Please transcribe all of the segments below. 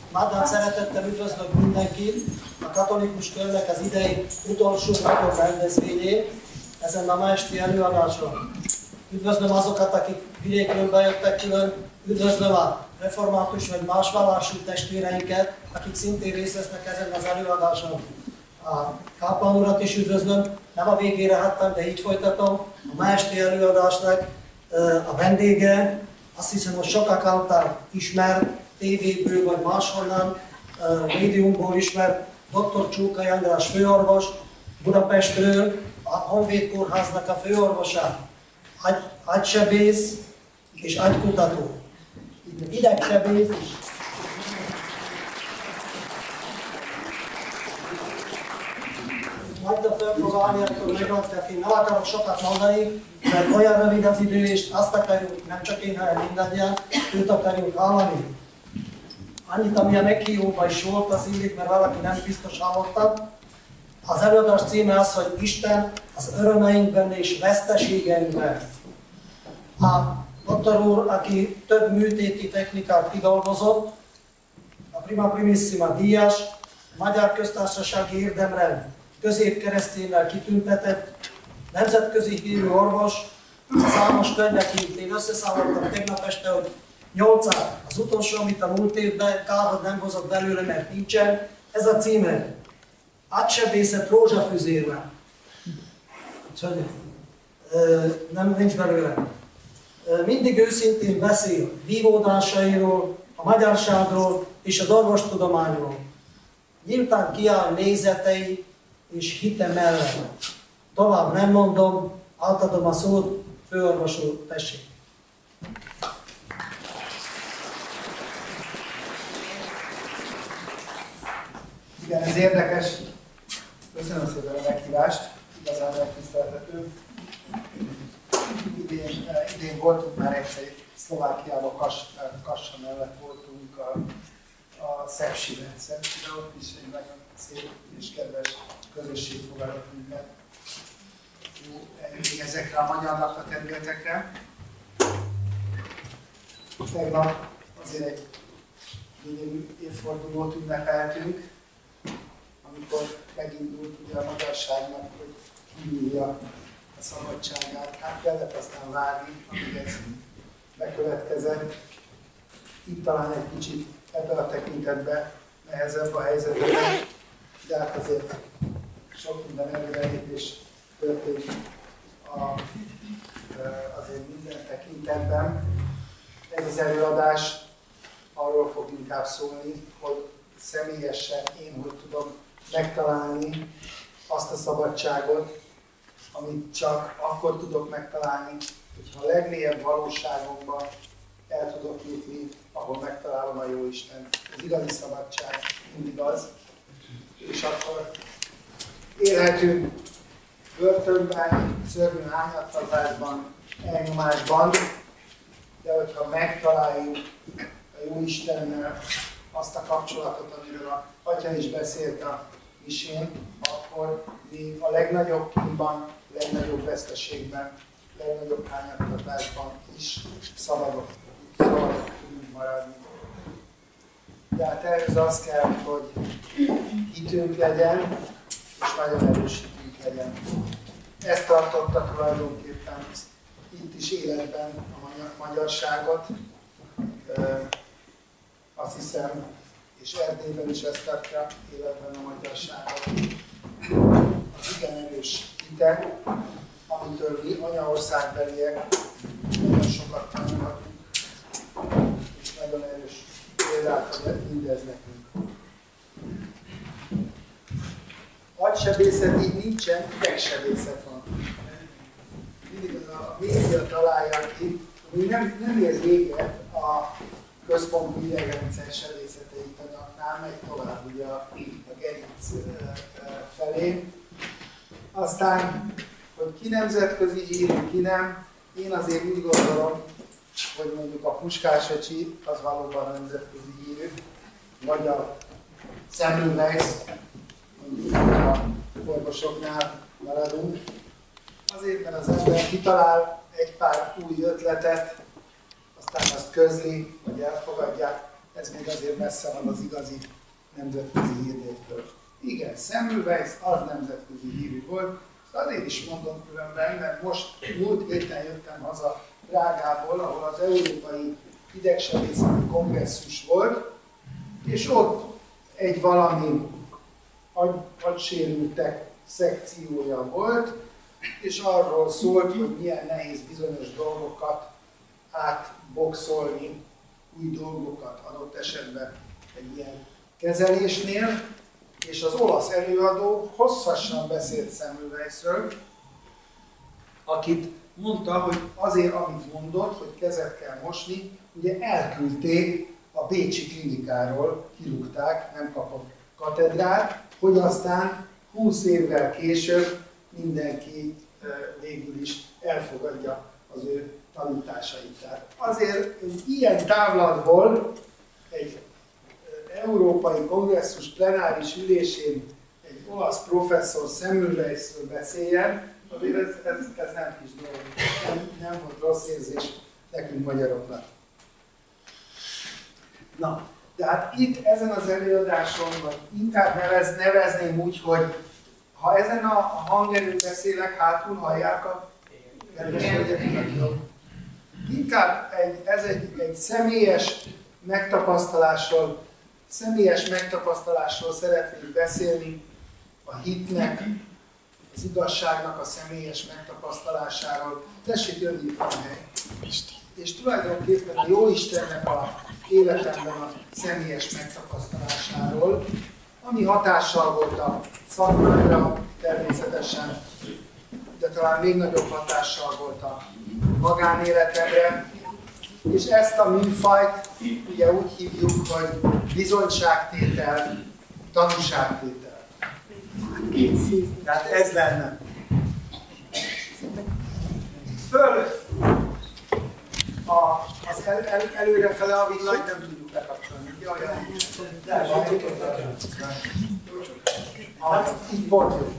Mádán szeretettel üdvözlök mindenkit a katolikus körnek az idei utolsó napok rendezvényén, ezen a ma esti előadáson. Üdvözlöm azokat, akik vidékről bejöttek külön, üdvözlöm a református vagy más vallású testvéreinket, akik szintén részt vesznek ezen az előadáson. A kápolán urat is üdvözlöm, nem a végére hattam, de így folytatom. A ma esti előadásnak a vendége, azt hiszem, hogy sokak által ismert, tévéből vagy máshonnan, médiumból ismert dr. Csókai András főorvos, Budapestről, a Honvéd Kórháznak a főorvosa, agysebész és agykutató. Idegsebész is. Majd a föl fog állni, akkor megrantják, én nem akarok sokat mondani, mert olyan rövid az idő, és azt akarjuk, nem csak én, hanem mindannyian, őt akarjuk hallani. Annyit, ami a meghívóban is volt, az illik, mert valaki nem biztos hallotta. Az előadás címe az, hogy Isten az örömeinkben és veszteségeinkben. A doktor úr, aki több műtéti technikát kidolgozott, a prima primissima díjas, a Magyar Köztársasági Érdemrend középkeresztjénnel kitüntetett, nemzetközi hírű orvos, számos könyvek írt. Én összeszámoltam tegnap este, hogy 8-at. Az utolsó, amit a múlt évben, kár, hogy nem hozott belőle, mert nincsen. Ez a címe. Agysebészet rózsafüzérrel. Úgyhogy nincs belőle. Mindig őszintén beszél vívódásairól, a magyarságról és az orvostudományról. Nyíltan kiáll nézetei és hite mellett. Tovább nem mondom, átadom a szót, főorvos úr, tessék. Igen, ez érdekes. Köszönöm szépen a meghívást, igazán megtiszteltető. Idén voltunk már egyszer Szlovákiában, Kassa mellett voltunk a Szepsiben. Szepsiben ott is egy nagyon szép és kedves közösség fogadott minket. Ezekre a magyar laktaterületekre. Tegnap azért egy lényegű évfordulót ünnepeltünk, amikor megindult ugye a magyarságnak, hogy kinyílja a szabadságát. Hát kellett aztán várni, amíg ez bekövetkezett. Itt talán egy kicsit ebben a tekintetben nehezebb a helyzetben, de hát azért sok minden előrelépés történt azért minden tekintetben. Ez az előadás arról fog inkább szólni, hogy személyesen én hogy tudom megtalálni azt a szabadságot, amit csak akkor tudok megtalálni, hogyha a legmélyebb valóságomban el tudok jutni, ahol megtalálom a Jóisten. Az igazi szabadság mindig az, és akkor élhetünk börtönben, szörnyű hányattatásban, elnyomásban, de hogyha megtaláljuk a Jóistennel azt a kapcsolatot, amiről a Atya is beszélt a misén, akkor még a legnagyobb kínban, legnagyobb veszteségben, legnagyobb hányattatásban is szabadok tudunk maradni. De hát ehhez az kell, hogy hitünk legyen, és nagyon erős hitünk legyen. Ezt tartotta tulajdonképpen itt is életben a magyarságot. Azt hiszem, és Erdélyben is ezt tartja életben a magyarságot. Az igen erős hite, amitől mi anyaországbeliek nagyon sokat tanulhatunk, és nagyon erős példát ad mindez nekünk. Agysebészet így nincsen, idegsebészet van. Mindig a média találja ki, hogy nem ér véget a központú idegrendszer sebészetei anyagnál, megy tovább ugye a gerinc felé. Aztán, hogy ki nemzetközi hírű, ki nem, én azért úgy gondolom, hogy mondjuk a Puskás öcsi az valóban nemzetközi hírű, vagy a Semmelweis, mondjuk a orvosoknál maradunk. Azért, mert az ember kitalál egy pár új ötletet, aztán azt közli, vagy elfogadják, ez még azért messze van az igazi nemzetközi hírnévtől. Igen, Semmelweis az nemzetközi hírű volt, azért is mondom különben, mert most múlt héten jöttem haza Prágából, ahol az Európai Idegsebészeti Kongresszus volt, és ott egy valami agysérültek szekciója volt, és arról szólt, hogy milyen nehéz bizonyos dolgokat átboxolni, új dolgokat adott esetben egy ilyen kezelésnél, és az olasz előadó hosszasan beszélt Semmelweisről, akit mondta, hogy azért, amit mondott, hogy kezet kell mosni, ugye elküldték a bécsi klinikáról, kirúgták, nem kapott katedrát, hogy aztán 20 évvel később mindenki végül is elfogadja az ő tanításait. Tehát azért egy ilyen távlatból egy Európai Kongresszus plenáris ülésén egy olasz professzor Semmelweisről beszéljen, azért ez nem kis dolog, nem volt rossz érzés nekünk magyaroknak. Na, de hát itt ezen az előadáson, vagy inkább nevezném úgy, hogy ha ezen a hangerőn beszélek, hátul hallják a kedves hölgyeknek? Inkább ez egy személyes megtapasztalásról szeretnék beszélni, a hitnek, az igazságnak a személyes megtapasztalásáról. Tessék jönni itt a hely. És tulajdonképpen a Jóistennek a életemben a személyes megtapasztalásáról, ami hatással volt a szakmára természetesen, de talán még nagyobb hatással volt a magánéletemre. És ezt a műfajt ugye úgy hívjuk, hogy bizonyságtétel, tanúságtétel. Tehát ez lenne. Föl az előrefele a villanyt nem tudjuk bekapcsolni. Így pont jó.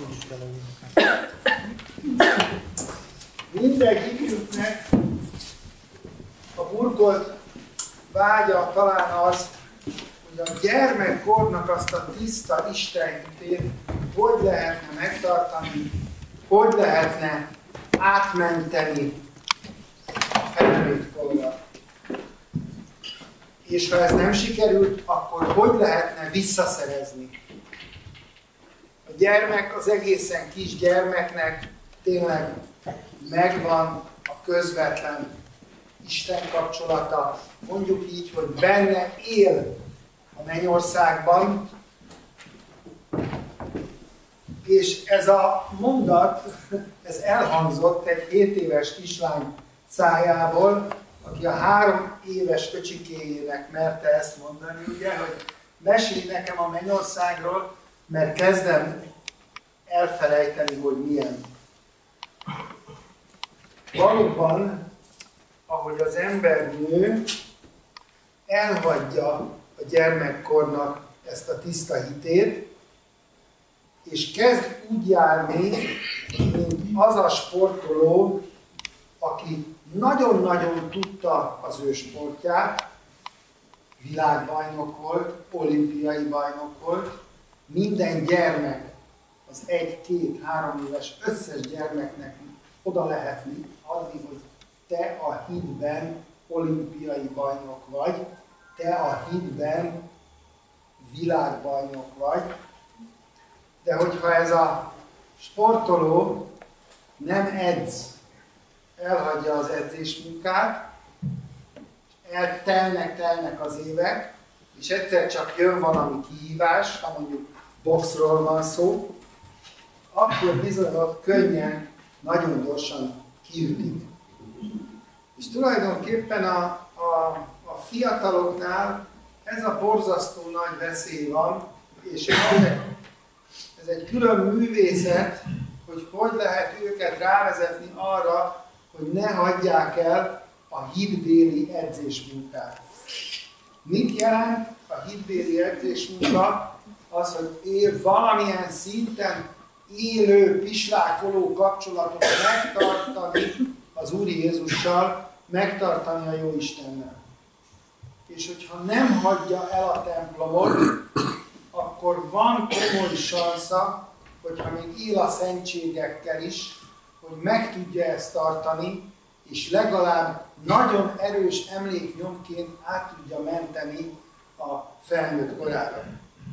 Mindegyikünknek a burkolt vágya talán az, hogy a gyermekkornak azt a tiszta istenhitét hogy lehetne megtartani, hogy lehetne átmenteni a felnőtt korra. És ha ez nem sikerült, akkor hogy lehetne visszaszerezni? A gyermek, az egészen kis gyermeknek tényleg megvan a közvetlen Isten kapcsolata, mondjuk így, hogy benne él a mennyországban, és ez a mondat, ez elhangzott egy 7 éves kislány szájából, aki a 3 éves öcsikéjének merte ezt mondani, ugye, hogy mesélj nekem a mennyországról, mert kezdem elfelejteni, hogy milyen. Valóban, ahogy az ember nő, elhagyja a gyermekkornak ezt a tiszta hitét, és kezd úgy járni, mint az a sportoló, aki nagyon-nagyon tudta az ő sportját, világbajnok volt, olimpiai bajnok volt, minden gyermek, az 1, 2, 3 éves összes gyermeknek oda lehet adni, hogy te a hitben olimpiai bajnok vagy, te a hitben világbajnok vagy, de hogyha ez a sportoló nem edz, elhagyja az edzésmunkát, telnek az évek, és egyszer csak jön valami kihívás, ha mondjuk boxról van szó, akkor bizony ott könnyen, nagyon gyorsan kiütik. És tulajdonképpen a fiataloknál ez a borzasztó nagy veszély van, és ez egy külön művészet, hogy lehet őket rávezetni arra, hogy ne hagyják el a hitbéli edzésmunkát. Mit jelent a hitbéli edzésmunka? Az, hogy valamilyen szinten élő, pislákoló kapcsolatot megtartani az Úr Jézussal, megtartani a Jóistennel. és hogyha nem hagyja el a templomot, akkor van komoly sansza, hogyha még él a szentségekkel is, hogy meg tudja ezt tartani, és legalább nagyon erős emléknyomként át tudja menteni a felnőtt korára.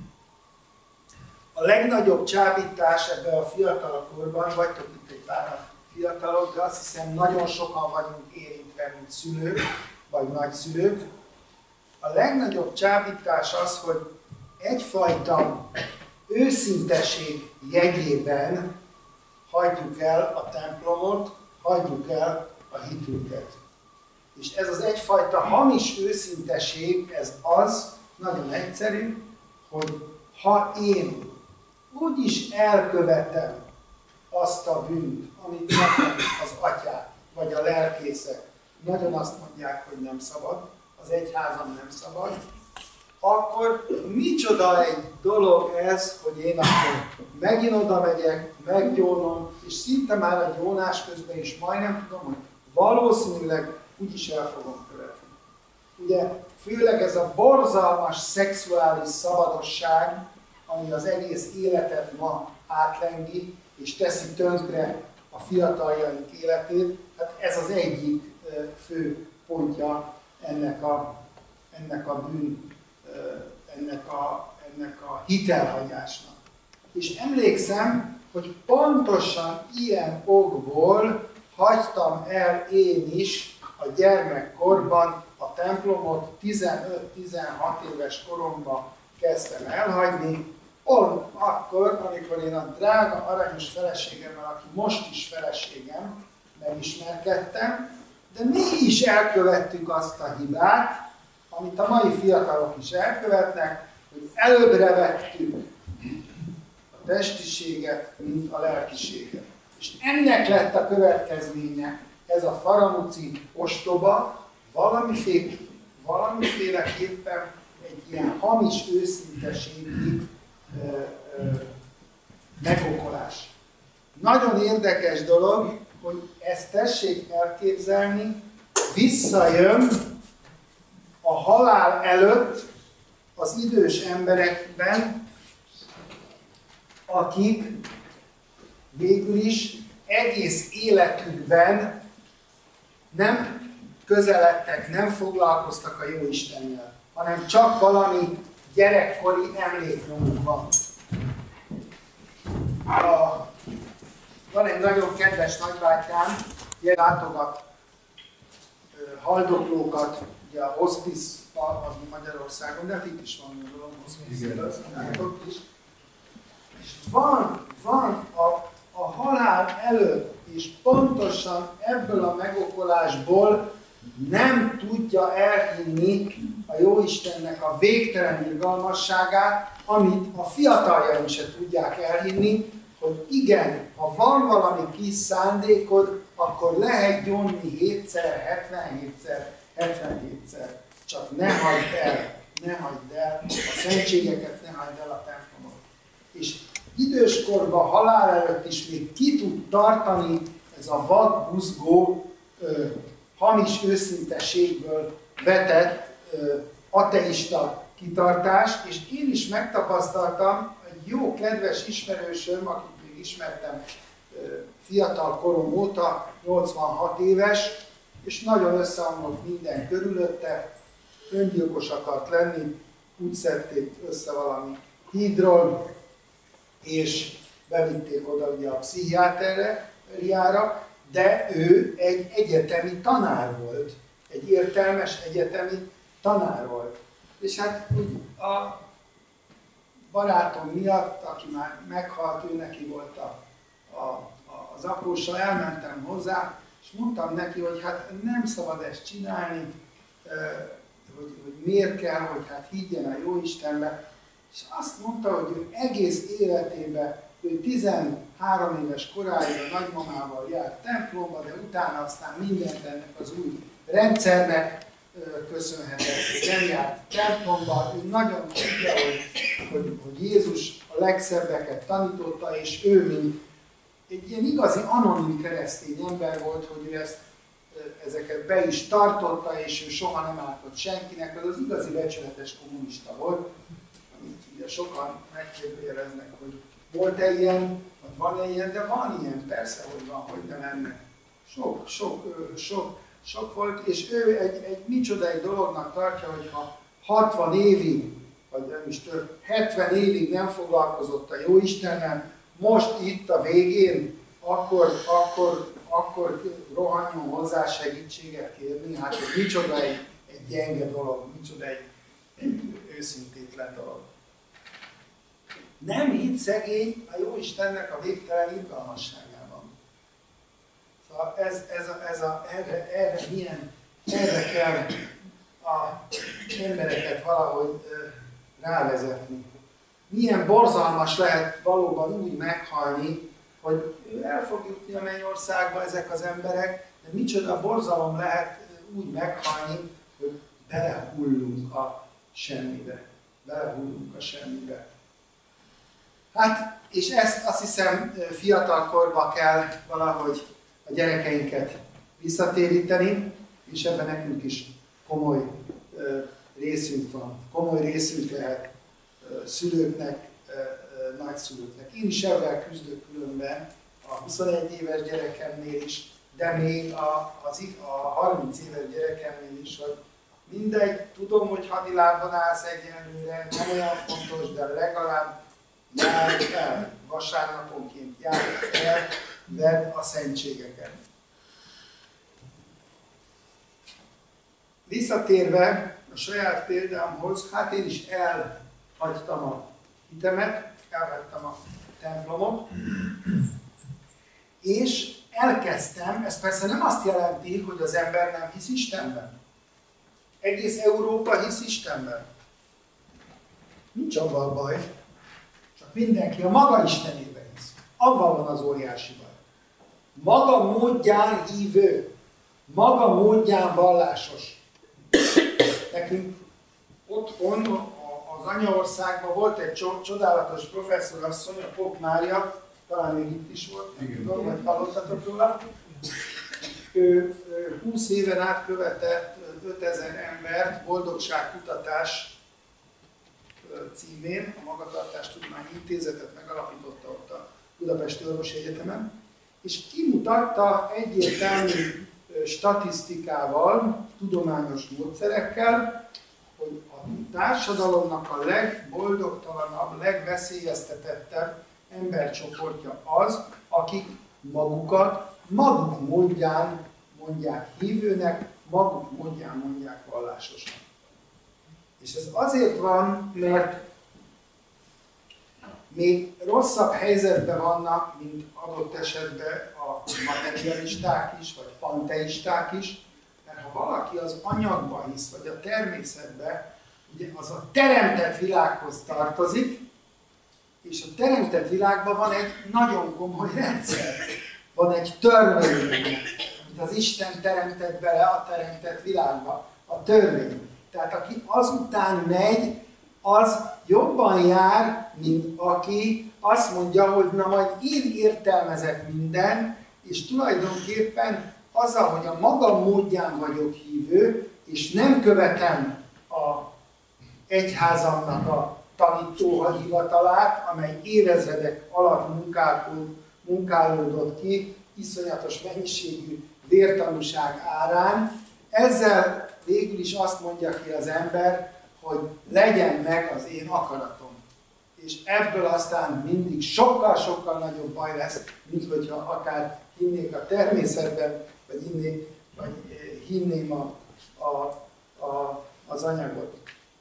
A legnagyobb csábítás ebben a fiatal korban, vagytok itt egy pár fiatalok, de azt hiszem nagyon sokan vagyunk érintve, mint szülők, vagy nagyszülők. A legnagyobb csábítás az, hogy egyfajta őszinteség jegyében hagyjuk el a templomot, hagyjuk el a hitünket. És ez az egyfajta hamis őszinteség, ez az, nagyon egyszerű, hogy ha én úgyis elkövetem azt a bűnt, amit nekem az atyák, vagy a lelkészek nagyon azt mondják, hogy nem szabad, az egyházam nem szabad, akkor micsoda egy dolog ez, hogy én akkor megint oda megyek, meggyónom, és szinte már a gyónás közben is majdnem tudom, hogy valószínűleg úgyis el fogom követni. Ugye, főleg ez a borzalmas szexuális szabadosság, ami az egész életet ma átlengi, és teszi tönkre a fiataljaink életét, hát ez az egyik fő pontja ennek a hitelhagyásnak. És emlékszem, hogy pontosan ilyen okból hagytam el én is a gyermekkorban a templomot, 15-16 éves koromban kezdtem elhagyni, akkor, amikor én a drága aranyos feleségemmel, aki most is feleségem, megismerkedtem, de mi is elkövettük azt a hibát, amit a mai fiatalok is elkövetnek, hogy előbbre vettük a testiséget, mint a lelkiséget. És ennek lett a következménye, ez a faramúci ostoba, valamiféleképpen egy ilyen hamis őszinteségi megokolás. Nagyon érdekes dolog, hogy ezt tessék elképzelni, visszajön a halál előtt az idős emberekben, akik végül is egész életükben nem közeledtek, nem foglalkoztak a Jóistennel, hanem csak valami gyerekkori emléknyomuk van. Van egy nagyon kedves nagybátyám, látogat haldoklókat, ugye a hospice az Magyarországon, de hát itt is van, gondolom, hospice is. És van a halál előtt, és pontosan ebből a megokolásból nem tudja elhinni a Jóistennek a végtelen irgalmasságát, amit a fiataljaink se tudják elhinni, hogy igen, ha van valami kis szándékod, akkor lehet gyónni 7-szer, 77-szer, 77-szer. Csak ne hagyd el a szentségeket, ne hagyd el a templomot. És időskorban, halál előtt is még ki tud tartani ez a vadbuzgó, hamis őszinteségből vetett ateista kitartás, és én is megtapasztaltam, egy jó kedves ismerősöm, akit még ismertem fiatal korom óta, 86 éves, és nagyon összeomlott minden körülötte, öngyilkos akart lenni, úgy szedték össze valami hídról, és bevitték oda ugye a pszichiátriára, de ő egy egyetemi tanár volt, egy értelmes egyetemi tanár volt. És hát a barátom miatt, aki már meghalt, ő neki volt az apósa, elmentem hozzá, és mondtam neki, hogy hát nem szabad ezt csinálni, hogy miért kell, hogy hát higgyen a Jóistenbe. És azt mondta, hogy ő egész életében, ő 13 éves koráig a nagymamával járt templomba, de utána aztán mindent ennek az új rendszernek köszönhetett, hogy nem járt templomba. Ő nagyon tudja, hogy Jézus a legszebbeket tanította, és ő, mint egy ilyen igazi anonim keresztény ember volt, hogy ő ezt ezeket be is tartotta, és ő soha nem ártott senkinek, az igazi becsületes kommunista volt, amit ugye sokan megkérdőjeleznek, hogy volt-e ilyen, vagy van-e ilyen, de van ilyen, persze, hogy van, hogy nem lenne. Sok volt, és ő egy micsoda egy dolognak tartja, hogyha 60 évig, vagy nem is több, 70 évig nem foglalkozott a Jóistennel, most itt a végén, akkor rohanjon hozzá segítséget kérni. Hát ez micsoda egy gyenge dolog, micsoda egy őszintétlen dolog. Nem hitt szegény a Jóistennek a végtelen irgalmasságában. Szóval erre kell az embereket valahogy rávezetni. Milyen borzalmas lehet valóban úgy meghalni, hogy el fog jutni a mennyországba ezek az emberek, de micsoda borzalom lehet úgy meghalni, hogy belehullunk a semmibe. Hát, és ezt azt hiszem fiatalkorban kell valahogy a gyerekeinket visszatéríteni, és ebben nekünk is komoly részünk van. Komoly részünk lehet szülőknek, nagyszülőknek. Én is ebben küzdök különben, a 21 éves gyerekemnél is, de még a 30 éves gyerekemnél is, hogy mindegy, tudom, hogy hadilában állsz egyenlőre, nem olyan fontos, de legalább járj el, vasárnaponként járj el, vedd a szentségeket. Visszatérve a saját példámhoz, hát én is elhagytam a hitemet, elhagytam a templomot, és elkezdtem, ez persze nem azt jelenti, hogy az ember nem hisz Istenben. Egész Európa hisz Istenben. Nincs abban baj, csak mindenki a maga Istenében hisz. Abban van az óriási baj. Maga módján hívő, maga módján vallásos. Nekünk otthon, az anyaországban volt egy csodálatos professzorasszony, a Pop Mária, talán még itt is volt, nem tudom, vagy hallottatok róla. Ő 20 éven át követett 5000 embert boldogságkutatás címén, a Magatartástudományi Intézetet megalapította ott a Budapesti Orvosi Egyetemen, és kimutatta egyértelmű statisztikával, tudományos módszerekkel, hogy a társadalomnak a legboldogtalanabb, legveszélyeztetettebb embercsoportja az, akik magukat maguk módján mondják hívőnek, maguk módján mondják vallásosnak. És ez azért van, mert még rosszabb helyzetben vannak, mint adott esetben a materialisták is, vagy panteisták is, mert ha valaki az anyagban hisz, vagy a természetben, ugye az a teremtett világhoz tartozik, és a teremtett világban van egy nagyon komoly rendszer. Van egy törvény, amit az Isten teremtett bele a teremtett világba. A törvény. Tehát aki azután megy, az jobban jár, mint aki azt mondja, hogy na majd én értelmezek mindent, és tulajdonképpen azzal, hogy a maga módján vagyok hívő, és nem követem a egyházamnak a tanítóhivatalát, amely évezredek alatt munkálódott ki, iszonyatos mennyiségű vértanúság árán. Ezzel végül is azt mondja ki az ember, hogy legyen meg az én akaratom. És ebből aztán mindig sokkal-sokkal nagyobb baj lesz, mint hogyha akár hinnék a természetben, vagy hinném az anyagot.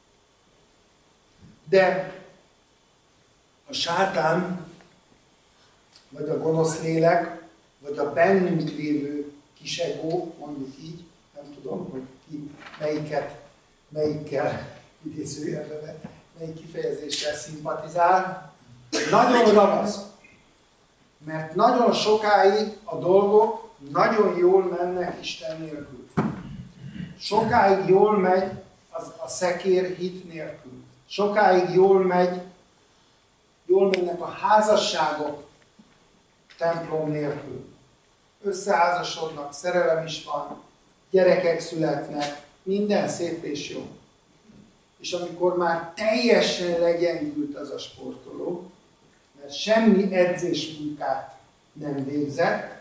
De a sátán, vagy a gonosz lélek, vagy a bennünk lévő kis egó, mondjuk így, nem tudom, hogy ki melyikkel idézőjelben, melyik kifejezéssel szimpatizál, nagyon ragasz. Mert nagyon sokáig a dolgok nagyon jól mennek Isten nélkül. Sokáig jól megy a szekér hit nélkül. Sokáig jól mennek a házasságok templom nélkül. Összeházasodnak, szerelem is van, gyerekek születnek, minden szép és jó. És amikor már teljesen legyengült az a sportoló, mert semmi edzésmunkát nem végzett,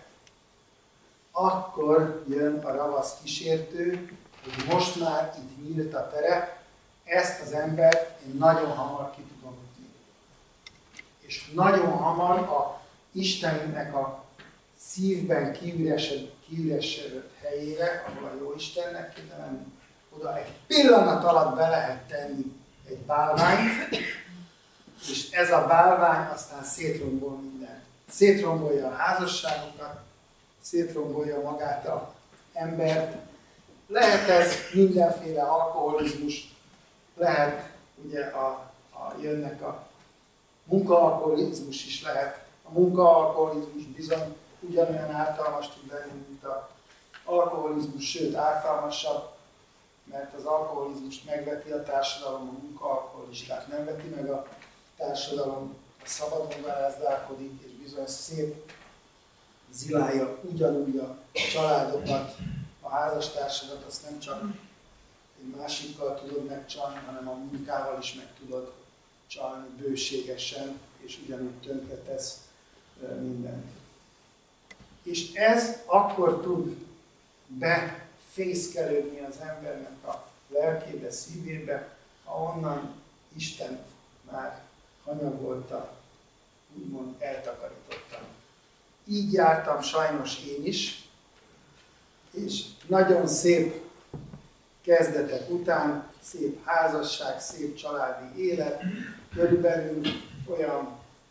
akkor jön a ravasz kísértő, hogy most már itt nyílt a terep, ezt az embert én nagyon hamar ki tudom ütni. És nagyon hamar a Istennek a szívben kiüresedett helyére, ahol a Jóistennek kéne menni, oda egy pillanat alatt be lehet tenni egy bálványt, és ez a bálvány aztán szétrombol mindent. Szétrombolja a házasságokat, szétrombolja magát az embert. Lehet ez mindenféle alkoholizmus, lehet ugye jönnek a munkaalkoholizmus is lehet. A munkaalkoholizmus bizony ugyanolyan ártalmas tud lenni, mint az alkoholizmus, sőt ártalmasabb, mert az alkoholizmust megveti a társadalom, a munkaalkoholistát nem veti meg a társadalom, a szabadon garázdálkodik, és bizony szép zilálja ugyanúgy a családokat, a házastársadat, azt nem csak egy másikkal tudod megcsalni, hanem a munkával is meg tudod csalni bőségesen, és ugyanúgy tönkretesz mindent. És ez akkor tud befészkelődni az embernek a lelkébe, szívébe, ahonnan Istent már hanyagolta, úgymond eltakarította. Így jártam sajnos én is, és nagyon szép kezdetek után, szép házasság, szép családi élet, körülbelül olyan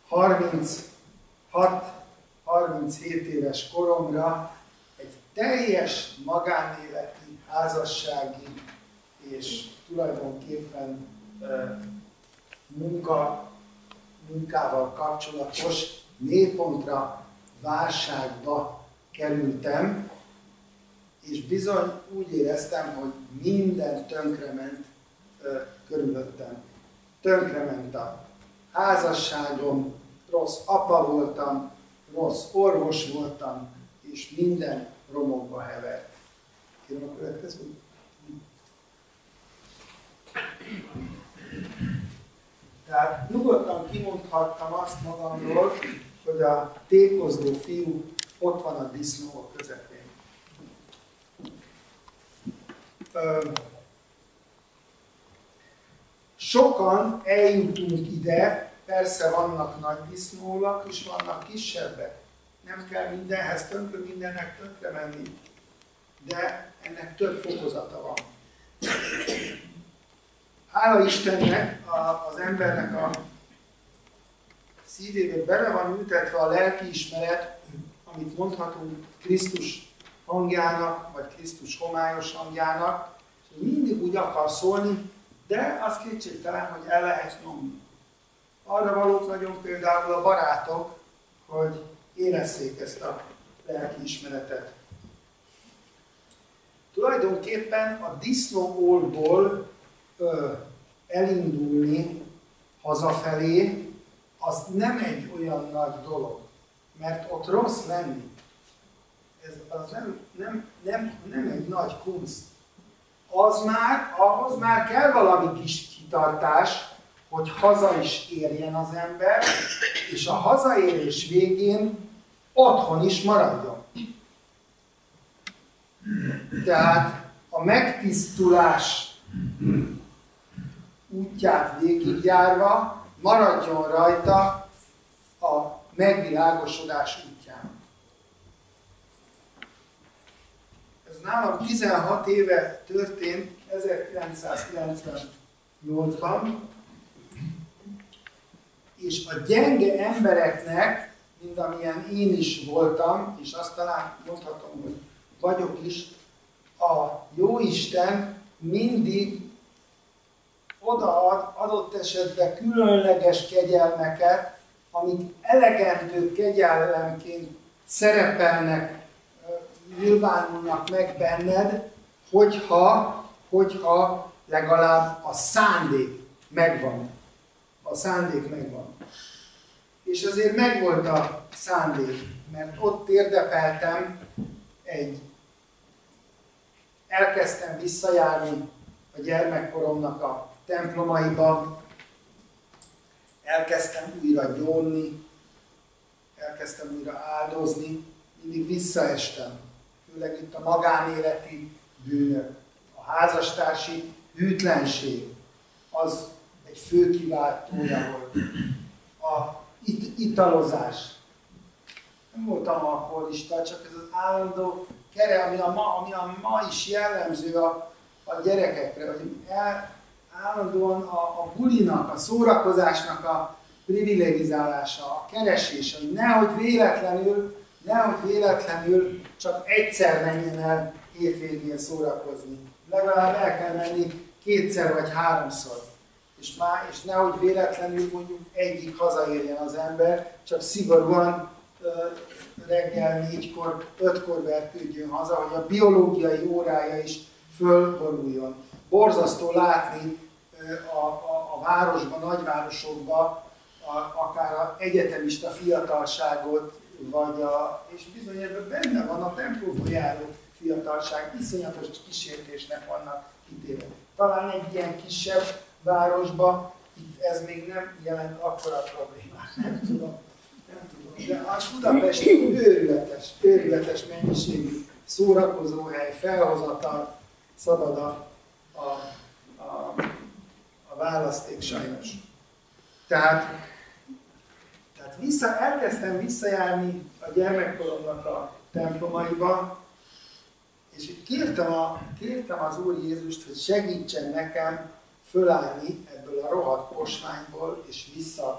36-37 éves koromra egy teljes magánéleti, házassági és tulajdonképpen munkával kapcsolatos mélypontra, válságba kerültem, és bizony úgy éreztem, hogy minden tönkrement körülöttem. Tönkrement a házasságom, rossz apa voltam, rossz orvos voltam, és minden romokba hevert. Kérem a következőt. Tehát nyugodtan kimondhattam azt magamról, hogy a tékozló fiú ott van a disznó közepén. Sokan eljutunk ide, persze vannak nagy disznólak, és vannak kisebbek. Nem kell mindennek tönkre menni, de ennek több fokozata van. Hála Istennek, az embernek a szívébe bele van ültetve a lelkiismeret, amit mondhatunk Krisztus hangjának, vagy Krisztus homályos hangjának, és mindig úgy akar szólni, de az kétségtelen, hogy el lehet nyomni. Arra valók nagyon például a barátok, hogy érezzék ezt a lelkiismeretet. Tulajdonképpen a disznóólból elindulni hazafelé, az nem egy olyan nagy dolog, mert ott rossz lenni. Az nem egy nagy kunst. Ahhoz már kell valami kis kitartás, hogy haza is érjen az ember, és a hazaérés végén otthon is maradjon. Tehát a megtisztulás útját végigjárva maradjon rajta a megvilágosodás útján. Ez nálam 16 éve történt, 1998-ban, és a gyenge embereknek, mint amilyen én is voltam, és azt talán mondhatom, hogy vagyok is, a Jóisten mindig odaad adott esetben különleges kegyelmeket, amik elegendő kegyelemként szerepelnek, nyilvánulnak meg benned, hogyha legalább a szándék megvan. A szándék megvan. És azért megvolt a szándék, mert ott érdepeltem egy elkezdtem visszajárni a gyermekkoromnak a templomaiba, elkezdtem újra gyónni, elkezdtem újra áldozni, mindig visszaestem. Főleg itt a magánéleti bűnök, a házastársi hűtlenség, az egy fő kiváltója volt. A italozás. Nem voltam alkoholista, csak ez az állandó kere, ami a ma is jellemző a gyerekekre, hogy állandóan a bulinak, a szórakozásnak a privilegizálása, a keresése, hogy nehogy véletlenül csak egyszer menjen el hétvégén szórakozni. Legalább el kell menni 2-szer vagy 3-szor. És nehogy véletlenül mondjuk egyik hazaérjen az ember, csak szigorúan reggel 4-kor, 5-kor verkődjön haza, hogy a biológiai órája is fölboruljon. Borzasztó látni a városban, nagyvárosokban akár az egyetemista fiatalságot, és bizony ebben benne van a templomba járó fiatalság, iszonyatos kísértésnek vannak kitéve. Talán egy ilyen kisebb városban itt ez még nem jelent akkora problémát, nem tudom. De a Budapest őrületes mennyiségű szórakozóhely, felhozatal szabad a választék sajnos. Tehát elkezdtem visszajárni a gyermekkoromnak a templomaiba, és kértem az Úr Jézust, hogy segítsen nekem fölállni ebből a rohadt posványból, és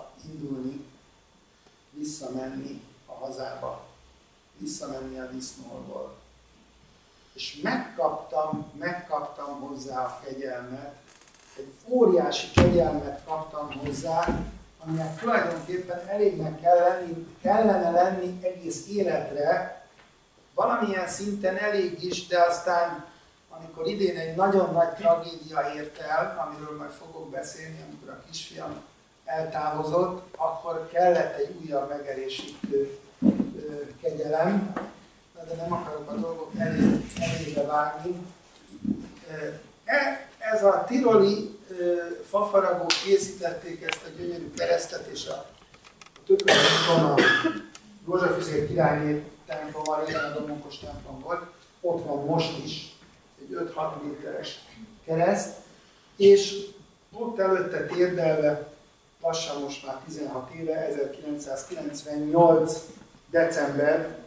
visszamenni a hazába, visszamenni a disznóból. És megkaptam hozzá a kegyelmet, egy óriási kegyelmet kaptam hozzá, aminek tulajdonképpen elégnek kellene lenni egész életre, valamilyen szinten elég is, de aztán, amikor idén egy nagyon nagy tragédia ért el, amiről majd fogok beszélni, amikor a kisfiam eltávozott, akkor kellett egy újabb megerősítő kegyelem, de nem akarok a dolgok elébe vágni. Ez a tiroli fafaragók készítették ezt a gyönyörű keresztet, és a Tököli-úton a Rózsafűzér királyné templom, régen a Domonkos templom volt, ott van most is egy 5-6 méteres kereszt, és ott előtte térdelve, lassan most már 16 éve, 1998. december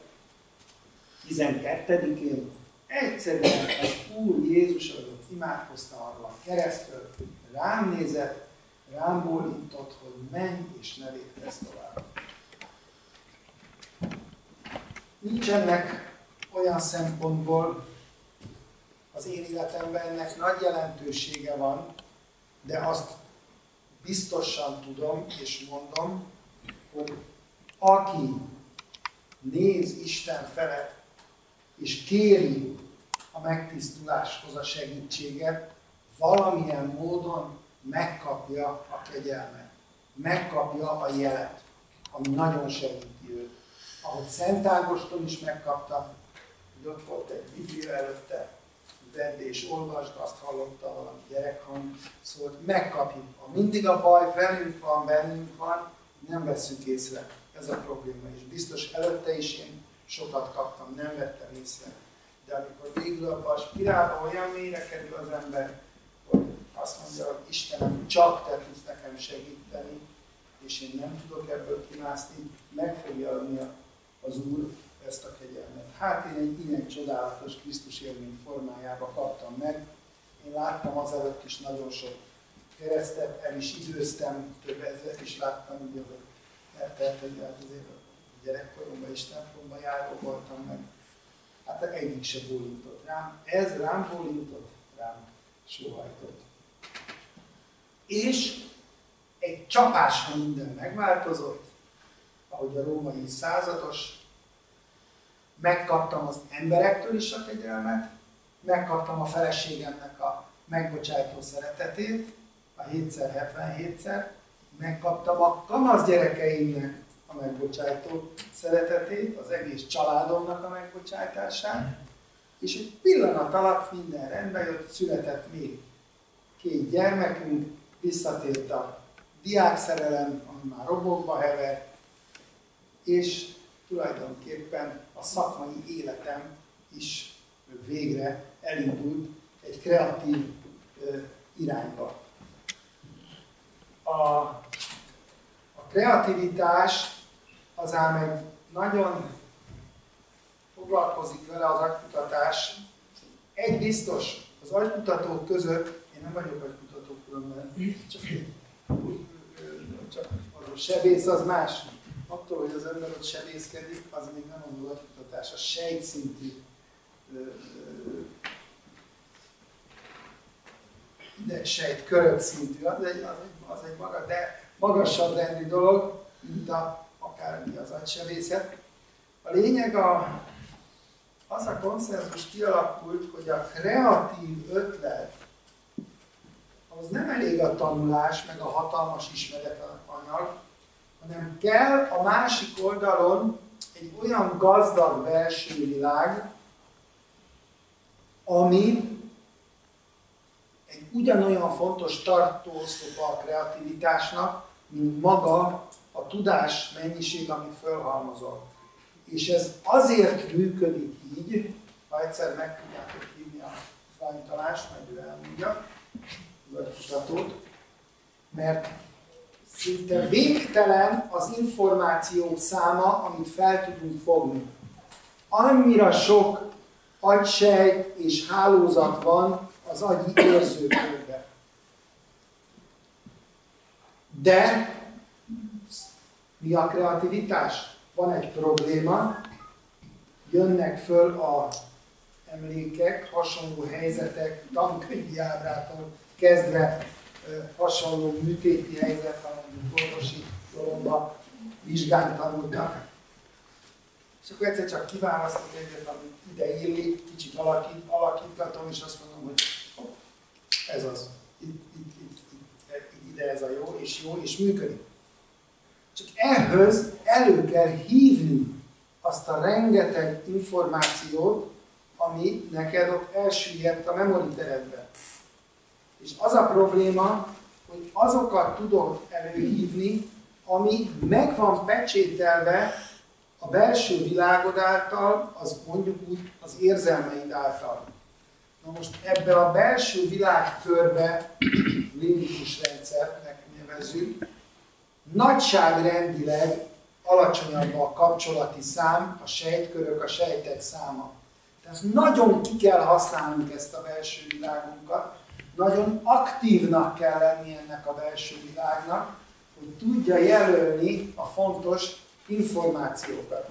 12-én egyszerűen az Úr Jézus, ahogy imádkozta arról a keresztről, rám nézett, rám bólintott, hogy menj és ne léptesz tovább. Nincsenek olyan szempontból az én életemben, ennek nagy jelentősége van, de azt biztosan tudom és mondom, hogy aki néz Isten felett és kéri a megtisztuláshoz a segítséget, valamilyen módon megkapja a kegyelmet, megkapja a jelet, ami nagyon segíti őt. Ahogy Szent Ágoston is megkapta, hogy ott volt egy Biblia előtte, vedd és olvasd, azt hallotta valami gyerekhang, szóval megkapjuk. Mindig a baj velünk van, bennünk van, nem vesszük észre. Ez a probléma. És biztos előtte is én sokat kaptam, nem vettem észre. De amikor végül abban a spirálba olyan mélyre kerül az ember, hogy azt mondja, hogy Istenem, csak te tudsz nekem segíteni, és én nem tudok ebből kimászni, meg fogja adni az Úr ezt a kegyelmet. Hát én egy ilyen csodálatos Krisztus élmény formájába kaptam meg. Én láttam azelőtt is nagyon sok keresztet, el is időztem, több ezer is láttam, ugye, hogy eltelt, hogy hát azért a gyerekkoromban és templomban járó voltam meg. Hát egyik se bólintott rám. Ez rám bólintott, rám sóhajtott. És egy csapásra minden megváltozott, ahogy a római százados, megkaptam az emberektől is a kegyelmet, megkaptam a feleségemnek a megbocsájtó szeretetét, a 7x77-szer, megkaptam a kamasz gyerekeimnek a megbocsájtó szeretetét, az egész családomnak a megbocsájtását, és egy pillanat alatt minden rendbe jött, született még 2 gyermekünk, visszatért a diákszerelem, ami már robokba hever, és tulajdonképpen a szakmai életem is végre elindult egy kreatív irányba. A kreativitás az ám egy nagyon foglalkozik vele az agykutatás. Egy biztos, az agykutatók között, én nem vagyok agykutató különben, csak a sebész az más. Attól, hogy az ember ott sebészkedik, az még nem az agykutatás, a sejtszintű sejtkörök szintű, az egy maga, de magasabb rendű dolog, mint akármi az agysebészet. A lényeg az a konszenzus kialakult, hogy a kreatív ötlet az nem elég a tanulás, meg a hatalmas ismeretanyag, hanem kell a másik oldalon egy olyan gazdag belső világ, ami egy ugyanolyan fontos tartóoszlopa a kreativitásnak, mint maga a tudás mennyiség, amit felhalmozol. És ez azért működik így, ha egyszer meg tudjátok hívni a Frányi Tamást, majd ő elmondja, vagy kutatót, mert szinte végtelen az információk száma, amit fel tudunk fogni. Annyira sok agysejt és hálózat van az agyi érzőkörben. De mi a kreativitás? Van egy probléma, jönnek föl az emlékek, hasonló helyzetek, tankönyvi ábrától kezdve hasonló műtéti helyzet, ha mondjuk orvosi dologban vizsgán tanultak. És akkor egyszer csak kiválasztok egyet, amit ide illik, kicsit alakítgatom, és azt mondom, hogy ez az. Ide ez a jó, és működik. Csak ehhez elő kell hívni azt a rengeteg információt, ami neked ott elsüllyedt a memoriteredbe. És az a probléma, hogy azokat tudod előhívni, ami meg van pecsételve a belső világod által, az mondjuk úgy az érzelmeid által. Na most ebbe a belső világkörbe, limbikus rendszernek nevezzük, nagyságrendileg alacsonyabb a kapcsolati szám, a sejtkörök, a sejtek száma. Tehát nagyon ki kell használnunk ezt a belső világunkat, nagyon aktívnak kell lenni ennek a belső világnak, hogy tudja jelölni a fontos információkat.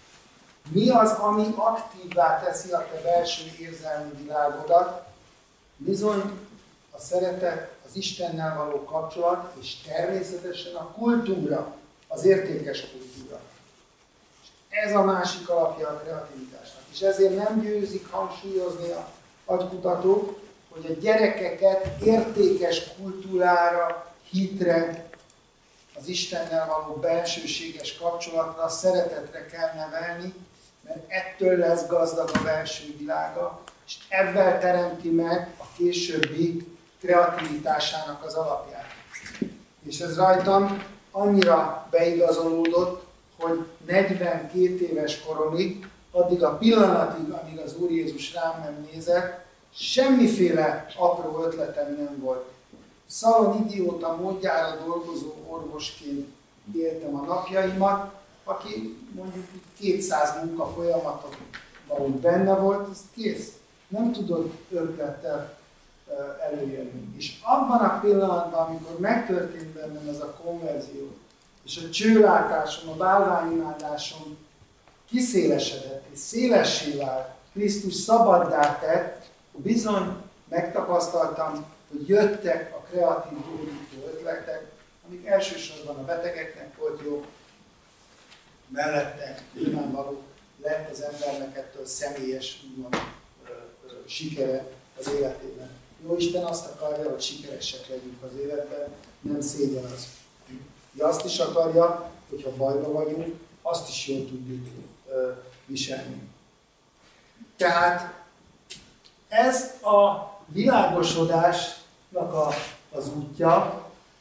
Mi az, ami aktívvá teszi a te belső érzelmi világodat? Bizony a szeretet, az Istennel való kapcsolat, és természetesen a kultúra, az értékes kultúra. És ez a másik alapja a kreativitásnak. És ezért nem győzik hangsúlyozni az agykutatók, hogy a gyerekeket értékes kultúrára, hitre, az Istennel való bensőséges kapcsolatra, szeretetre kell nevelni, mert ettől lesz gazdag a belső világa, és ezzel teremti meg a későbbi kreativitásának az alapját. És ez rajtam annyira beigazolódott, hogy 42 éves koromig, addig a pillanatig, amíg az Úr Jézus rám nem nézett, semmiféle apró ötletem nem volt. Szalon idióta módjára dolgozó orvosként éltem a napjaimat, aki mondjuk 200 munkafolyamaton benne volt, az kész. Nem tudott ötlettel előjönni. És abban a pillanatban, amikor megtörtént bennem ez a konverzió, és a csőlátásom, a bálványimádásom kiszélesedett, és szélessé vált, Krisztus szabaddá tett, bizony megtapasztaltam, hogy jöttek a kreatív gyógyító ötletek, amik elsősorban a betegeknek volt jó, mellette nyilvánvaló lett az embernek ettől személyes úgymond, sikere az életében. Jó Isten azt akarja, hogy sikeresek legyünk az életben, nem szégyen az. De azt is akarja, hogyha bajba vagyunk, azt is jól tudjuk viselni. Tehát Ez a világosodásnak az útja,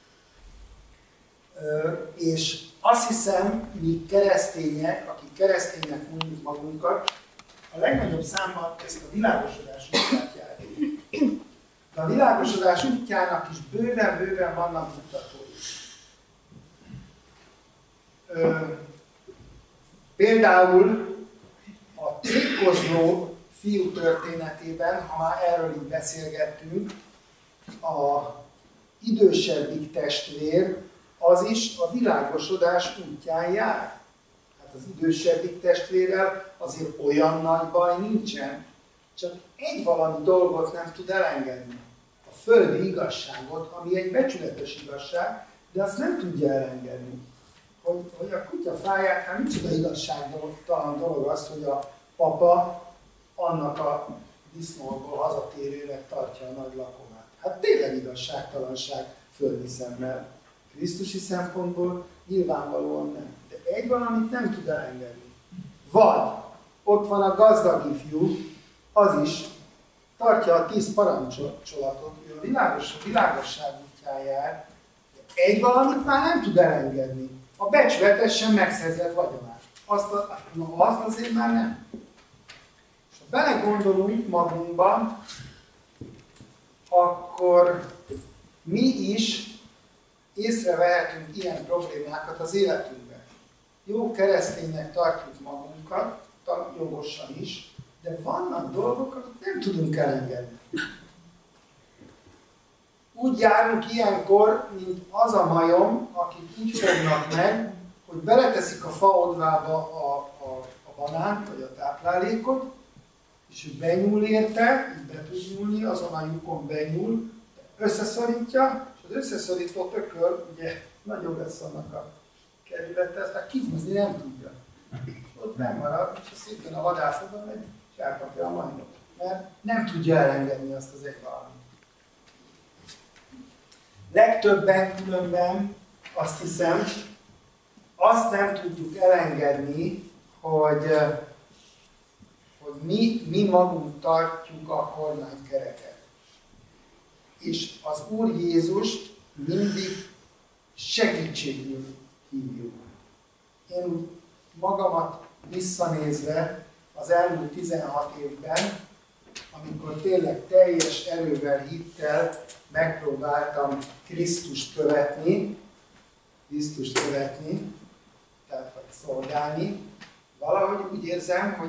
és azt hiszem, mi keresztények, akik keresztények mondjuk magunkat, a legnagyobb számban ezt a világosodás útját járjuk. De a világosodás útjának is bőven-bőven vannak mutatói. Például a trükkozó fiú történetében, ha már erről így beszélgettünk, a idősebbik testvér az is a világosodás útján jár. Hát az idősebbik testvérrel azért olyan nagy baj nincsen, csak egy valami dolgot nem tud elengedni. A földi igazságot, ami egy becsületes igazság, de azt nem tudja elengedni. Hogy a kutya fáját, hát micsoda igazságtalan dolog az, hogy a papa annak a disznóból hazatérőnek tartja a nagy lakomát. Hát tényleg igazságtalanság földi szemmel. Krisztusi szempontból nyilvánvalóan nem. De egy valamit nem tud elengedni. Vagy ott van a gazdag ifjú, az is tartja a 10 parancsolatot, ő a világosság útján jár, de egy valamit már nem tud elengedni. A becsületesen megszerzett vagyonát. Azt azért már nem. És ha belegondolunk magunkban, akkor mi is észrevehetünk ilyen problémákat az életünkben. Jó kereszténynek tartjuk magunkat, jogosan is, de vannak dolgok, amit nem tudunk elengedni. Úgy járunk ilyenkor, mint az a majom, akik úgy fognak meg, hogy beleteszik a faodvába a banánt, vagy a táplálékot, és ő benyúl érte, így be tud nyúlni, azon a lyukon benyúl, összeszorítja, és az összeszorított ököl, ugye nagyobb lesz annak a kerülete, aztán kihúzni nem tudja. Ott nem marad, és szépen a vadászatban megy, és elkapja a majmot. Mert nem tudja elengedni azt az egy valamit. Legtöbben különben azt hiszem, azt nem tudjuk elengedni, hogy mi magunk tartjuk a kormánykereket. És az Úr Jézust mindig segítségül hívjuk. Én úgy magamat visszanézve az elmúlt 16 évben, amikor tényleg teljes erővel, hittel megpróbáltam Krisztust követni, tehát vagy szolgálni, valahogy úgy érzem, hogy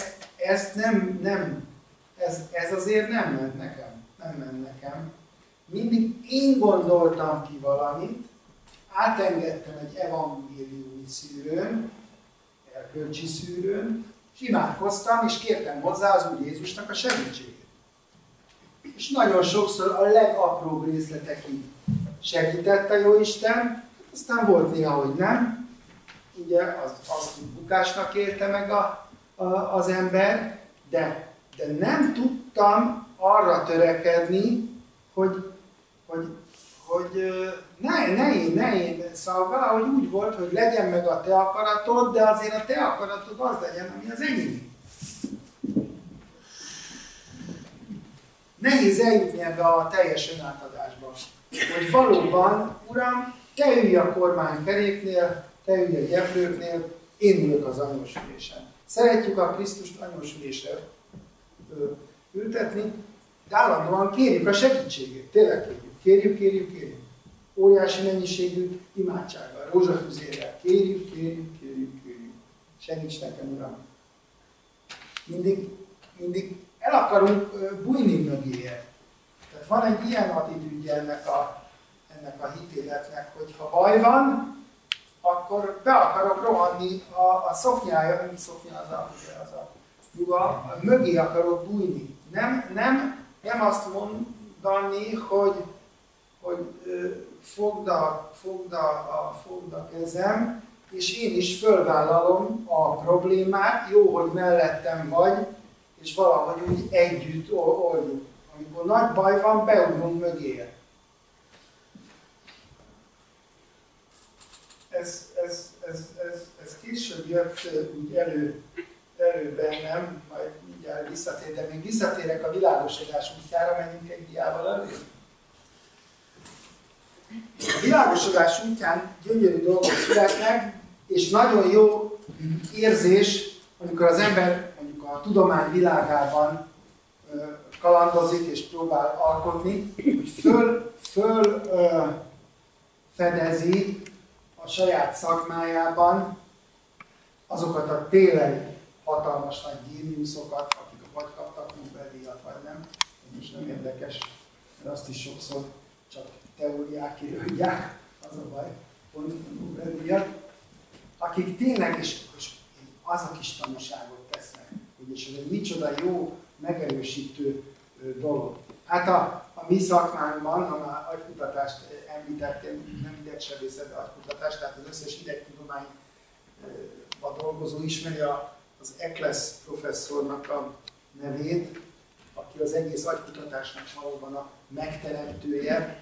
ez azért nem ment nekem. Mindig én gondoltam ki valamit, átengedtem egy evangéliumi szűrőn, erkölcsi szűrőn, és imádkoztam, és kértem hozzá az Úr Jézusnak a segítségét. És nagyon sokszor a legapróbb részletekig segített a Jóisten, aztán volt néha, hogy nem. Ugye azt bukásnak élte meg az ember, de nem tudtam arra törekedni, hogy ne én, szóval valahogy úgy volt, hogy legyen meg a te akaratod, de azért a te akaratod az legyen, ami az enyém. Nehéz eljutni ebbe a teljes önátadásba. Hogy valóban, Uram, te ülj a kormánykeréknél, te ülj a gyeplőknél, én ülök az anyósülésen. Szeretjük a Krisztust anyósülésre ültetni, de állandóan kérjük a segítségét. Tényleg kérjük. Óriási mennyiségű imádsággal, rózsafüzérrel. Kérjük. Segíts nekem, Uram. Mindig el akarunk bújni mögéje. Tehát van egy ilyen attitűdje ennek a hitéletnek, hogy ha baj van, akkor be akarok rohanni a szoknyája, nem szoknya az a ruha, mögé akarok bújni. Nem azt mondani, hogy fogd a kezem, és én is fölvállalom a problémát, jó, hogy mellettem vagy, és valahogy úgy együtt oldjuk. Amikor nagy baj van, beugrunk mögéje. Ez később jött úgy elő bennem, majd mindjárt mindjárt visszatér, de még visszatérek a világosodás útjára, menjünk egy diával előtt. A világosodás útján gyönyörű dolgok születnek, és nagyon jó érzés, amikor az ember mondjuk a tudomány világában kalandozik és próbál alkotni, hogy fedezi a saját szakmájában azokat a tényleg hatalmas nagy géniuszokat, akik vagy kaptak Nobel-díjat, vagy nem. Most nem érdekes, mert azt is sokszor csak teóriák kiadják, az a baj, pont a Nobel-díjat, akik tényleg is az a kis tanúságot tesznek, hogy és ez egy micsoda jó, megerősítő dolog. Hát a mi szakmánkban, ha már agykutatást említettem, nem idegsebészet, de agykutatást, tehát az összes idegtudományban dolgozó ismeri az Eccles professzornak a nevét, aki az egész agykutatásnak valóban a megteremtője.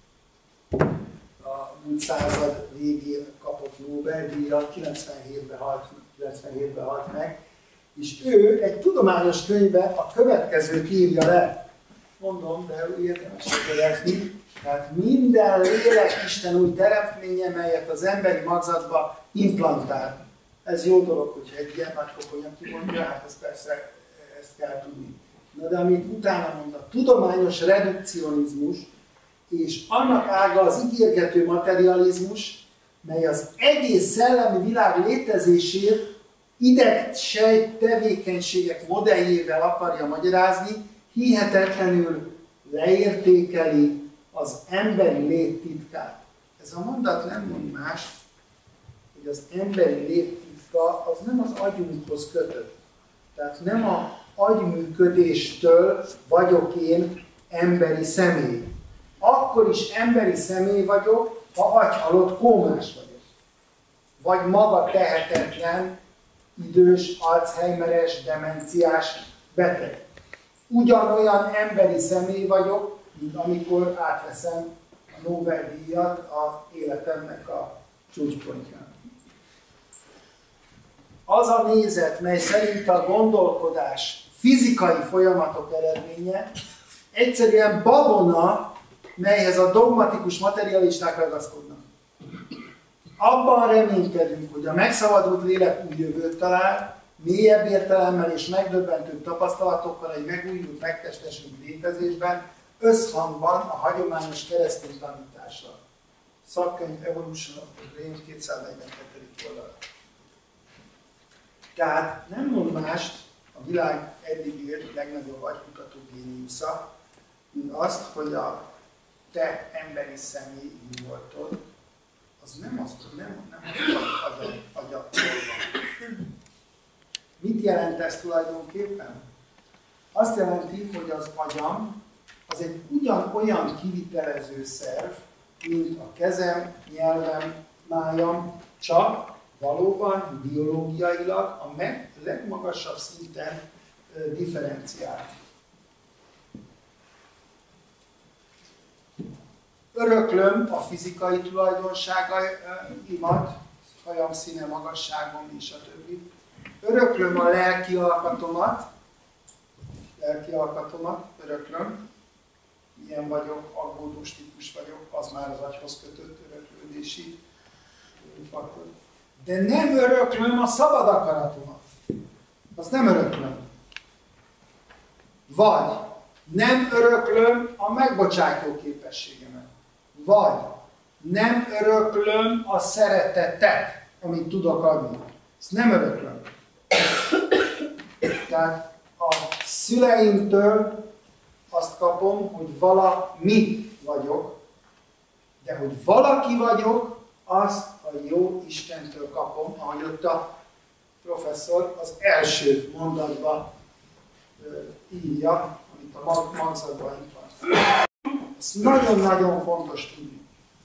A múlt század végén kapott Nobel-díjat, 97-ben halt meg, és ő egy tudományos könyvbe a következőt írja le. Mondom, de érdemes megkeresni. Tehát minden lélek Isten új teremtménye, melyet az emberi magzatba implantál. Ez jó dolog, hogyha egy ilyen nagy kokonyak kimondja, hát ez persze ezt kell tudni. Na de amit utána mond, a tudományos redukcionizmus, és annak ága az ígérgető materializmus, mely az egész szellemi világ létezését idegsejt tevékenységek modelljével akarja magyarázni, hihetetlenül leértékeli az emberi lét titkát. Ez a mondat nem mond más, hogy az emberi lét titka az nem az agyunkhoz kötött. Tehát nem az agyműködéstől vagyok én emberi személy. Akkor is emberi személy vagyok, ha agyhalott kómás vagyok. Vagy maga tehetetlen, idős, alzheimeres, demenciás beteg. Ugyanolyan emberi személy vagyok, mint amikor átveszem a Nobel-díjat az életemnek a csúcspontján. Az a nézet, mely szerint a gondolkodás fizikai folyamatok eredménye, egyszerűen babona, melyhez a dogmatikus materialisták ragaszkodnak. Abban reménykedünk, hogy a megszabadult lélek új jövőt talál, mélyebb értelemmel és megdöbbentőbb tapasztalatokkal egy megújult, megtestesült létezésben, összhangban a hagyományos keresztény tanítással. Szakkönyv Evolution of the Brain, 242. oldal. Tehát nem mond mást a világ eddig élt legnagyobb agykutató géniusza, mint azt, hogy a te emberi személy mi voltod, az nem az, nem agya. Mit jelent ez tulajdonképpen? Azt jelenti, hogy az agyam az egy ugyanolyan kivitelező szerv, mint a kezem, nyelvem, májam, csak valóban biológiailag a legmagasabb szinten differenciált. Öröklöm a fizikai tulajdonságaimat, hajam színe, magasságom és a többi. Öröklöm a lelki alkatomat, öröklöm. Ilyen vagyok, aggódós típus vagyok, az már az agyhoz kötött öröklődési faktor. De nem öröklöm a szabad akaratomat. Azt nem öröklöm. Vagy nem öröklöm a megbocsátó képességemet. Vagy nem öröklöm a szeretetet, amit tudok adni. Ezt nem öröklöm. Tehát a szüleimtől azt kapom, hogy valami vagyok, de hogy valaki vagyok, azt a jó Istentől kapom, ahogy ott a professzor az első mondatban írja, amit a magzatban itt van. Ez nagyon-nagyon fontos tudni.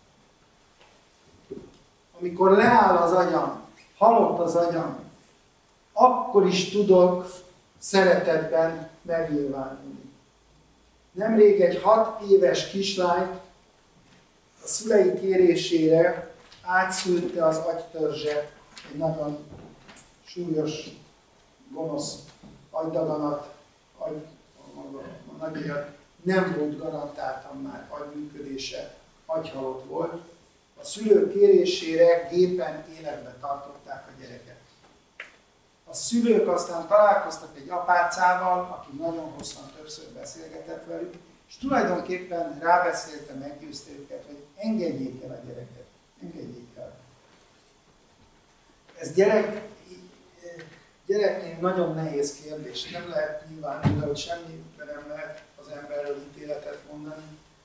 Amikor leáll az agyam, halott az agyam, akkor is tudok szeretetben megnyilvánulni. Nemrég egy 6 éves kislány a szülei kérésére átszülte az agytörzse egy nagyon súlyos, gonosz agydaganat a nagyját nem volt garantáltan már agyműködése, agyhalott volt. A szülők kérésére gépen életben tartották a gyereket. A szülők aztán találkoztak egy apácával, aki nagyon hosszan többször beszélgetett velük, és tulajdonképpen rábeszélte, meggyőzte őket, hogy engedjék el a gyereket. Engedjék el. Ez gyereknél nagyon nehéz kérdés. Nem lehet nyilván, hogy semmiben nem lehet az emberről ítéletet mondani.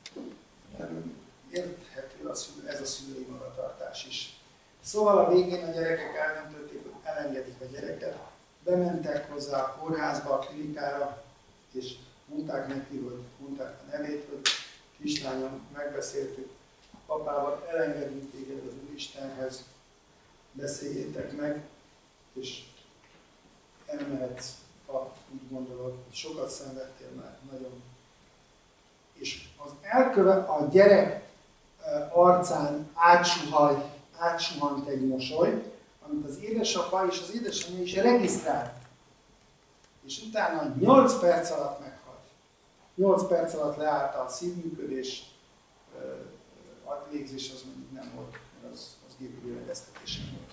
Érthető ez a szülői magatartás is. Szóval a végén a gyerekek eldöntötték, hogy elengedik a gyereket, bementek hozzá a kórházba, a klinikára, és mondták neki, mondták a nevét, hogy kislányom, megbeszéltük papával, elengedünk téged az Úristenhez, beszéljétek meg, és elmehetsz, ha úgy gondolod, hogy sokat szenvedtél már, nagyon. És a gyerek arcán átsuhant egy mosoly, amit az édesapa és az édesanyja is regisztrált. És utána 8 perc alatt meghalt. 8 perc alatt leállt a szívműködés, agyvégzés az mondjuk nem volt, mert az gépülőlegeztetésen volt.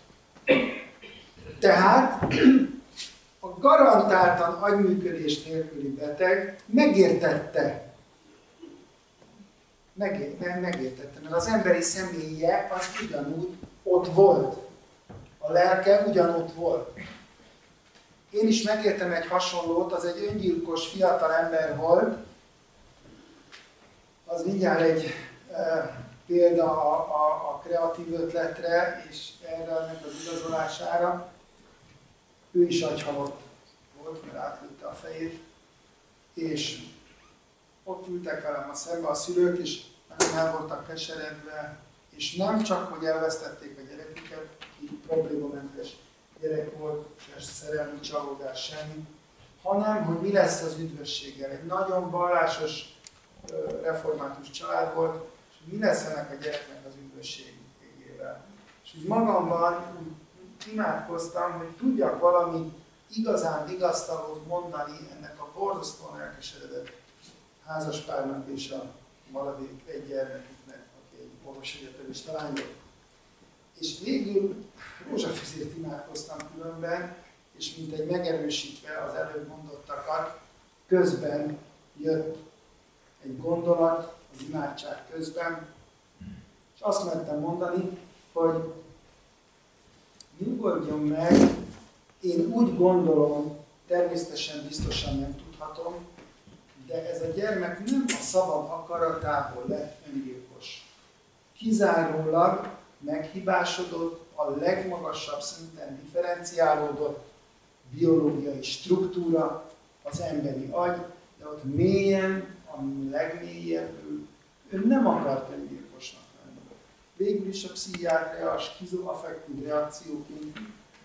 Tehát a garantáltan agyműködés nélküli beteg megértette, mert az emberi személye az ugyanúgy ott volt. A lelke ugyanott volt. Én is megértem egy hasonlót, az egy öngyilkos fiatal ember volt. Az mindjárt egy példa a kreatív ötletre és erre az igazolására. Ő is agyhalott volt, mert átlőtte a fejét. És ott ültek velem a szembe a szülők, és nagyon el voltak keseredve, és nem csak, hogy elvesztették a gyereküket, így problémamentes gyerek volt, és szerelmi csalódás semmi, hanem, hogy mi lesz az üdvösséggel. Egy nagyon vallásos, református család volt, és mi lesz ennek a gyereknek az üdvösségével. És úgy magamban imádkoztam, hogy tudjak valami igazán vigasztalót mondani ennek a borzasztóan elkeseredett házaspárnak és a maradék egy gyermeküknek, aki egy orvosegyetemista lány volt. És végül rózsafüzért imádkoztam különben, és mint egy megerősítve az előbb mondottakat, közben jött egy gondolat az imádság közben, és azt mertem mondani, hogy nyugodjon meg, én úgy gondolom, természetesen biztosan nem tudhatom, de ez a gyermek nem a szabad akaratából lett öngyilkos. Kizárólag meghibásodott, a legmagasabb szinten differenciálódott biológiai struktúra, az emberi agy, de ott mélyen, a legmélyebb ő nem akart öngyilkosnak lenni. Végül is a pszichiátria a schizoaffektív reakcióként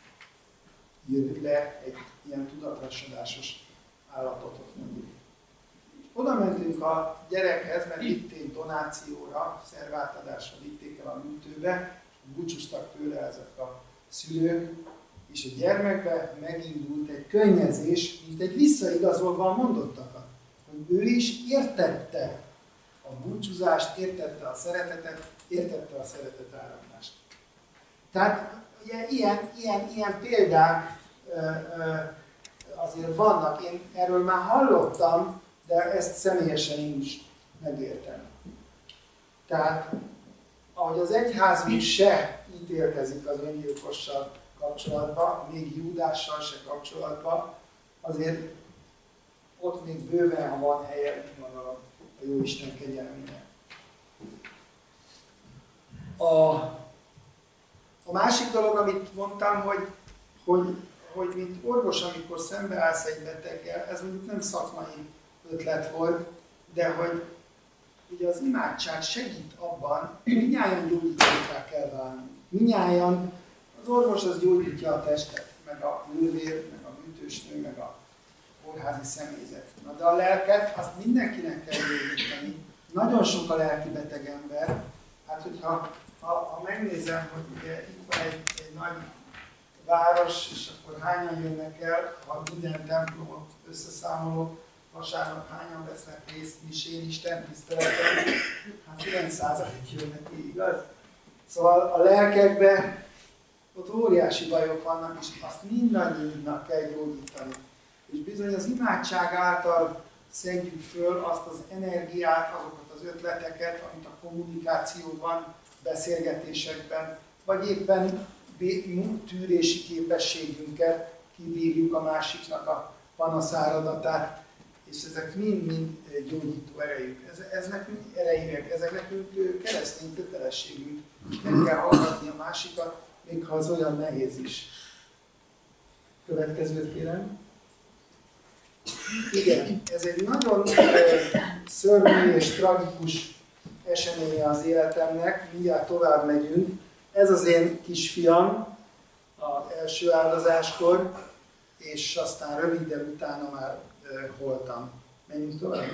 írt le egy ilyen tudatrasodásos állapotot mondjuk. Oda mentünk a gyerekhez, mert vitték donációra, szervátadásra vitték el a műtőbe, búcsúztak tőle ezek a szülők, és a gyermekbe megindult egy könnyezés, mint egy visszaigazolva a mondottakat, hogy ő is értette a búcsúzást, értette a szeretetet, értette a szeretet áramlást. Tehát ugye, ilyen példák azért vannak, én erről már hallottam, de ezt személyesen én is megértem. Tehát, ahogy az egyház se ítélkezik az öngyilkossal kapcsolatban, még Júdással se kapcsolatban, azért ott még bőven, ha van helye, úgy gondolom, a Jóisten kegyelmének. A másik dolog, amit mondtam, hogy mint orvos, amikor szembeállsz egy beteggel, ez mondjuk nem szakmai ötlet volt, de hogy ugye az imádság segít abban, mindnyájan gyógyítókká kell válni. Mindnyájan az orvos az gyógyítja a testet, meg a nővér, meg a műtősnő, meg a kórházi személyzet. Na de a lelket, azt mindenkinek kell gyógyítani. Nagyon sok a lelki beteg ember. Hát hogyha megnézem, hogy ugye itt van egy nagy város, és akkor hányan jönnek el, ha minden templomot összeszámolok, vasárnap hányan vesznek részt misén, Isten tiszteleten, hát 9%-ig jönnek ki, igaz? Szóval a lelkekben ott óriási bajok vannak, és azt mindannyiunknak kell gyógyítani. És bizony az imádság által szedjük föl azt az energiát, azokat az ötleteket, amit a kommunikációban, beszélgetésekben, vagy éppen tűrési képességünket, kibírjuk a másiknak a panaszáradatát, és ezek mind-mind gyógyító erejük. Ez nekünk erejűek, ezek nekünk keresztény kötelességünk. Nem kell hallgatni a másikat, még ha az olyan nehéz is. Következőt kérem. Igen, ez egy nagyon szörnyű és tragikus eseménye az életemnek. Mindjárt tovább megyünk. Ez az én kisfiam az első áldozáskor, és aztán röviden utána már holtam. Menjünk tovább.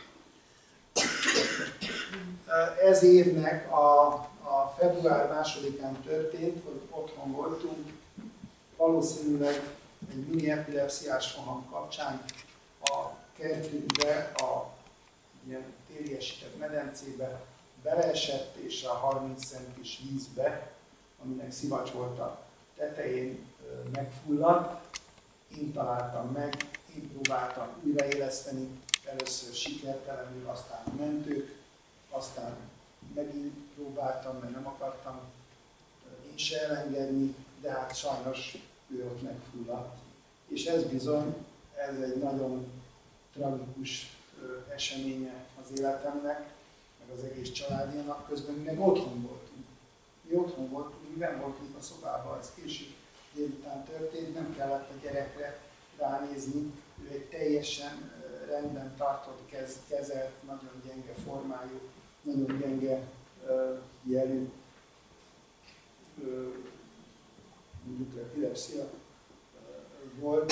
Ez évnek a február 2-án történt, hogy otthon voltunk, valószínűleg egy mini epilepsziás roham kapcsán a kertünkbe, a ilyen tériesített medencébe beleesett, és a 30 centis vízbe, aminek szivacs volt a tetején, megfulladt. Én találtam meg, én próbáltam újraéleszteni, először sikertelenül, aztán a mentők, aztán megint próbáltam, mert nem akartam én se elengedni, de hát sajnos ő ott megfulladt. És ez bizony, ez egy nagyon tragikus eseménye az életemnek, meg az egész családjának, közben meg otthon voltunk. Mi otthon voltunk, mi nem voltunk a szobában, ez később délután történt, nem kellett a gyerekre ránézni, ő egy teljesen rendben tartott, kezelt, nagyon gyenge formájú, nagyon gyenge jelű, mondjuk epilepszia volt,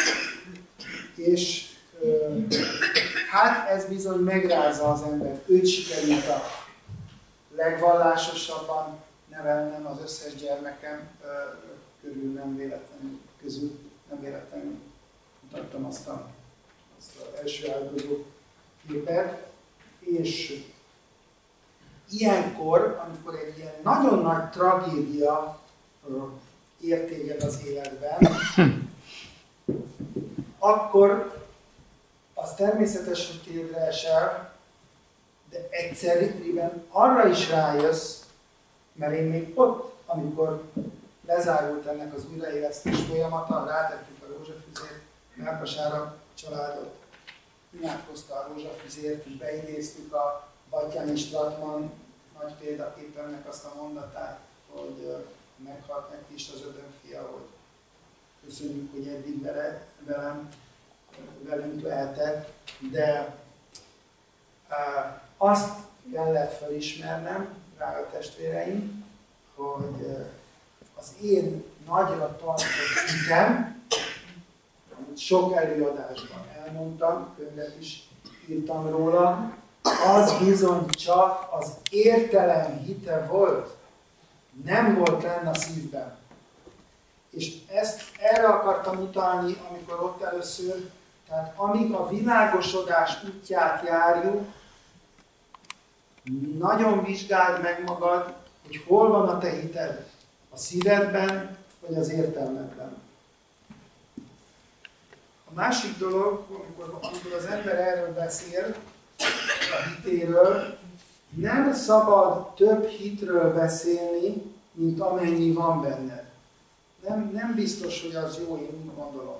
és hát ez bizony megrázza az embert. Őt sikerült a legvallásosabban nevelnem, az összes gyermekem közül nem véletlenül mutattam azt az első áldozó képet, és ilyenkor, amikor egy ilyen nagyon nagy tragédia ért téged az életben, akkor az természetes, hogy térdre esel, de egyszerűen arra is rájössz, mert én még ott, amikor lezárult ennek az újraélesztés folyamata, rátettük a rózsafüzért, Márkasára családot imádkozta a rózsafüzért, és beidéztük a Batthyány Stratman nagy példaképemnek azt a mondatát, hogy meghalt neki is az ödönfia, hogy köszönjük, hogy eddig velünk lehetett, de azt kellett felismernem, drága testvéreim, hogy az én nagyra tartott hitem, amit sok előadásban elmondtam, könyvet is írtam róla, az bizony csak az értelem hite volt, nem volt lenne a szívben. És erre akartam utalni, amikor ott először, tehát amíg a világosodás útját járjuk, nagyon vizsgáld meg magad, hogy hol van a te hited, a szívedben, vagy az értelmedben. A másik dolog, amikor az ember erről beszél, a hitéről, nem szabad több hitről beszélni, mint amennyi van benned. Nem biztos, hogy az jó, én úgy gondolom.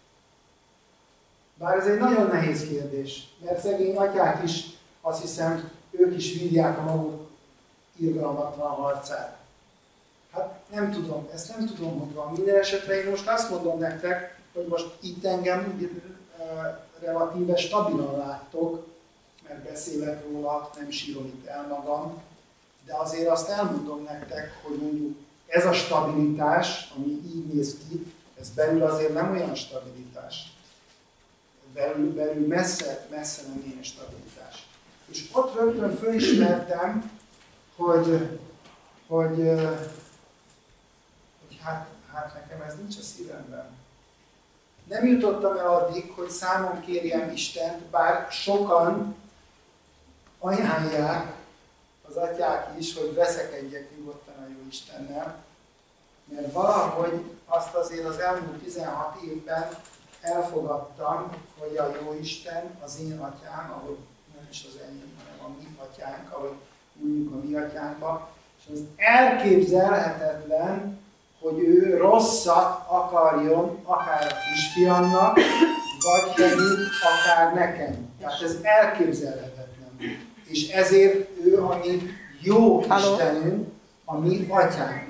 Bár ez egy nagyon nehéz kérdés, mert szegény atyák is, azt hiszem, ők is vívják a maguk irgalmatlan harcát. Hát nem tudom, ezt nem tudom, hogy van. Minden esetre én most azt mondom nektek, hogy most itt engem úgy relatíve stabilan láttok, mert beszélek róla, nem sírom itt el magam, de azért azt elmondom nektek, hogy mondjuk ez a stabilitás, ami így néz ki, ez belül azért nem olyan stabilitás. Belül messze nem ilyen stabilitás. És ott rögtön fölismertem, hogy hát Hát nekem ez nincs a szívemben. Nem jutottam el addig, hogy számon kérjem Istent, bár sokan ajánlják, az atyák is, hogy veszekedjek nyugodtan a jó Istennel, mert valahogy azt azért az elmúlt 16 évben elfogadtam, hogy a jó Isten az én atyám, ahogy nem is az enyém, hanem a mi atyánk, ahogy mondjuk a mi atyánkba, és az elképzelhetetlen, hogy ő rosszat akarjon akár a kisfiamnak, vagy pedig akár nekem. Tehát ez elképzelhetetlen. És ezért ő a mi jó Istenünk, a mi atyánk.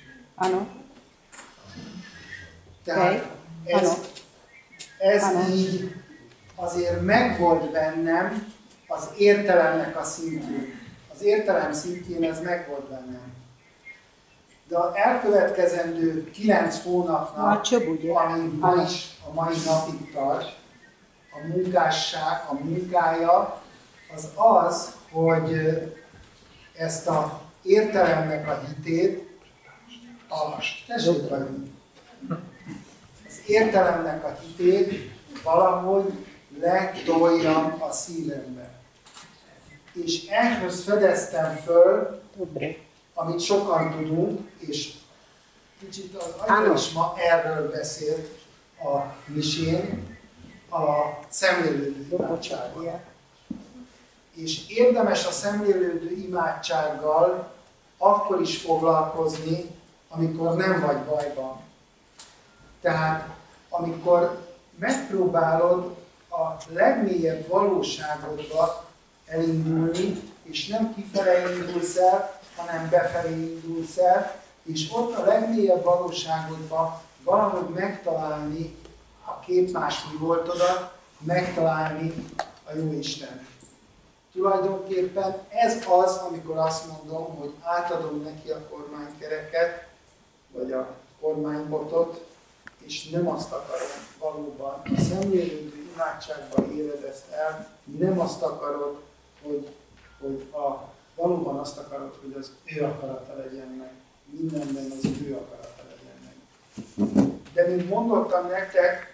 Tehát ez így azért megvolt bennem az értelemnek a szintjén. Az értelem szintjén ez megvolt bennem. De az elkövetkezendő 9 hónapnak, ami a mai napig tart, a munkásság, a munkája, az az, hogy ezt az értelemnek a hitét, az értelemnek a hitét valahogy letoljam a szívembe. És ehhez fedeztem föl, amit sokan tudunk, és kicsit az Atya is ma erről beszélt a misén, a szemlélődő imádsággal. És érdemes a szemlélődő imádsággal akkor is foglalkozni, amikor nem vagy bajban. Tehát amikor megpróbálod a legmélyebb valóságodba elindulni, és nem kifele indulsz el, hanem befelé indulsz el, és ott a legmélyebb valóságodban valahogy megtalálni a képmás mi voltodat, megtalálni a jó Isten. Tulajdonképpen ez az, amikor azt mondom, hogy átadom neki a kormánykereket, vagy a kormánybotot, és nem azt akarom valóban. A szemlélődő imádságban éled ezt el, nem azt akarod, hogy valóban azt akarod, hogy az ő akarata legyen meg. Mindenben az ő akarata legyen meg. De mint mondottam nektek,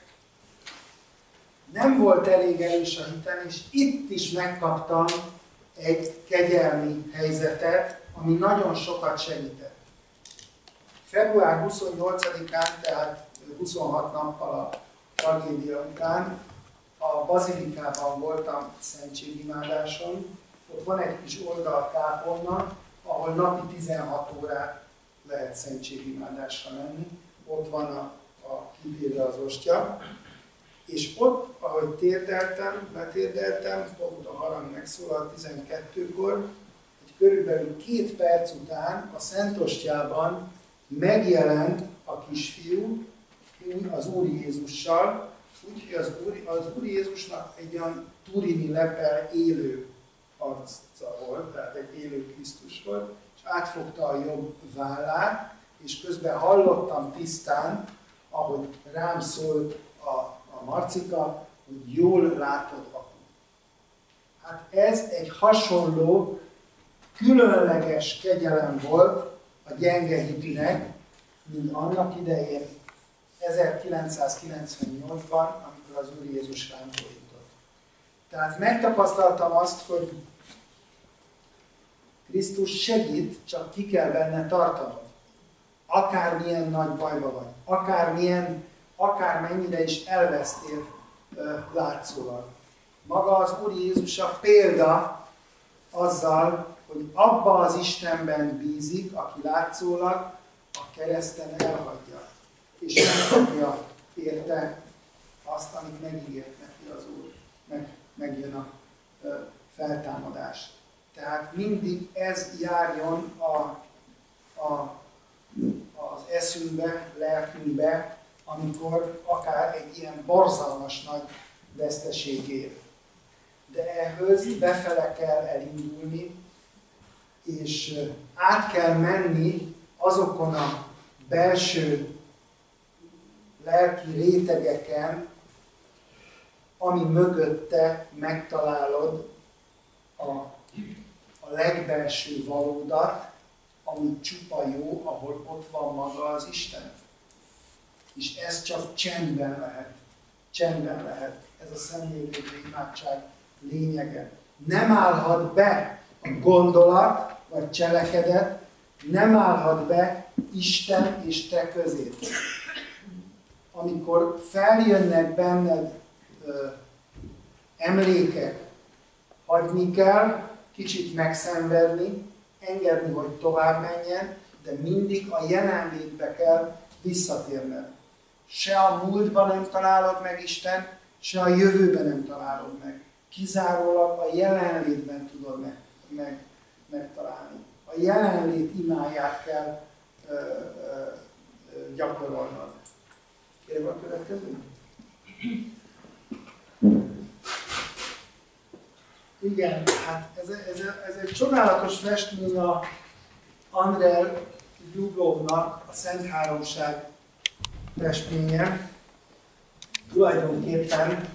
nem volt elég erős a hitem, és itt is megkaptam egy kegyelmi helyzetet, ami nagyon sokat segített. Február 28-án, tehát 26 nappal a tragédia után a bazilikában voltam szentségimádáson. Ott van egy kis oldalkápolna, ahol napi 16 órát lehet szentségimádásra menni. Ott van a kitéve az ostya. És ott, ahogy betérdeltem, pont a harang megszólalt 12-kor, hogy körülbelül 2 perc után a Szentostyában megjelent a kisfiú az Úr Jézussal, úgyhogy az Úr Jézusnak egy olyan turini lepel élő arca volt, tehát egy élő Krisztus volt, és átfogta a jobb vállát, és közben hallottam tisztán, ahogy rám szólt a Marcika, hogy jól látod, apu. Hát ez egy hasonló, különleges kegyelem volt a gyenge hitűnek, mint annak idején 1998-ban, amikor az Úr Jézus rám fordított. Tehát megtapasztaltam azt, hogy Krisztus segít, csak ki kell benne tartanod. Akármilyen nagy bajba vagy, akármennyire is elvesztél látszólag. Maga az Úr Jézus a példa azzal, hogy abba az Istenben bízik, aki látszólag a kereszten elhagyja. És megkapja érte azt, amit megígért neki az Úr. Megjön a feltámadás. Tehát mindig ez járjon az eszünkbe, lelkünkbe, amikor akár egy ilyen borzalmas nagy veszteség ér. De ehhez befele kell elindulni, és át kell menni azokon a belső lelki rétegeken, ami mögötte megtalálod a legbelső valódat, ami csupa jó, ahol ott van maga az Isten. és ez csak csendben lehet. Csendben lehet. Ez a szemlélődő imádság lényege. Nem állhat be a gondolat vagy cselekedet, nem állhat be Isten és te közé. Amikor feljönnek benned emlékek, hagyni kell, kicsit megszenvedni, engedni, hogy tovább menjen, de mindig a jelenlétbe kell visszatérned. Se a múltban nem találod meg Isten, se a jövőben nem találod meg. Kizárólag a jelenlétben tudod megtalálni. A jelenlét imáját kell gyakorolnod. Kérem a következő? Igen, hát ez egy csodálatos festmény a Andrei Rublovnak a Szent Háromság festménye. Tulajdonképpen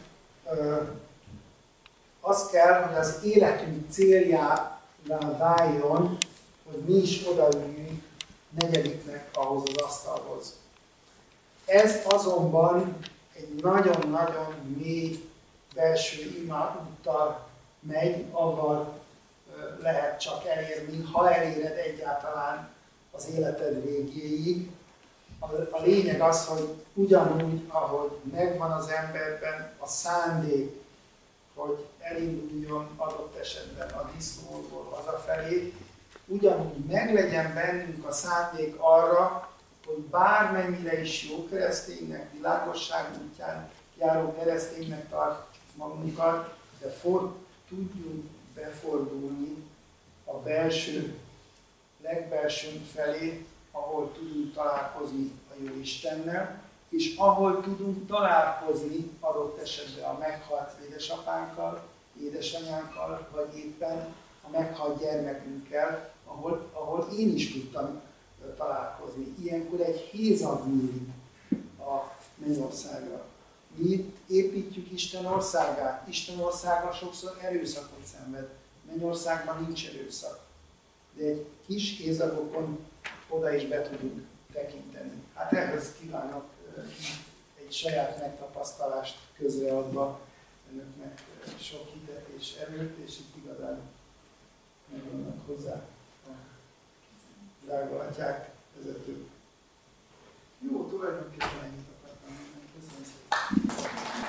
az kell, hogy az életünk céljává váljon, hogy mi is odaüljünk negyediknek ahhoz az asztalhoz. Ez azonban egy nagyon-nagyon mély belső imádúttal megy, avval lehet csak elérni, ha eléred egyáltalán az életed végéig. A lényeg az, hogy ugyanúgy, ahogy megvan az emberben a szándék, hogy elinduljon adott esetben a disznóból hazafelé, ugyanúgy meglegyen bennünk a szándék arra, hogy bármennyire is jó kereszténynek, világosság útján járó kereszténynek tart magunkat, de tudjunk befordulni a belső, legbelsőnk felé, ahol tudunk találkozni a jó Istennel, és ahol tudunk találkozni adott esetben a meghalt édesapánkkal, édesanyánkkal, vagy éppen a meghalt gyermekünkkel, ahol én is tudtam találkozni. Ilyenkor egy hézag nyílik a mennyországra. Mi itt építjük Isten országát. Isten országa sokszor erőszakot szenved. Mennyországban nincs erőszak. De egy kis hézagokon oda is be tudunk tekinteni. Hát ehhez kívánok egy saját megtapasztalást közreadva önöknek sok hitet és erőt, és itt igazán megvannak hozzá a drága atyák, vezetők. Jó, tulajdonképpen ennyit akartam mondani. Köszönöm szépen.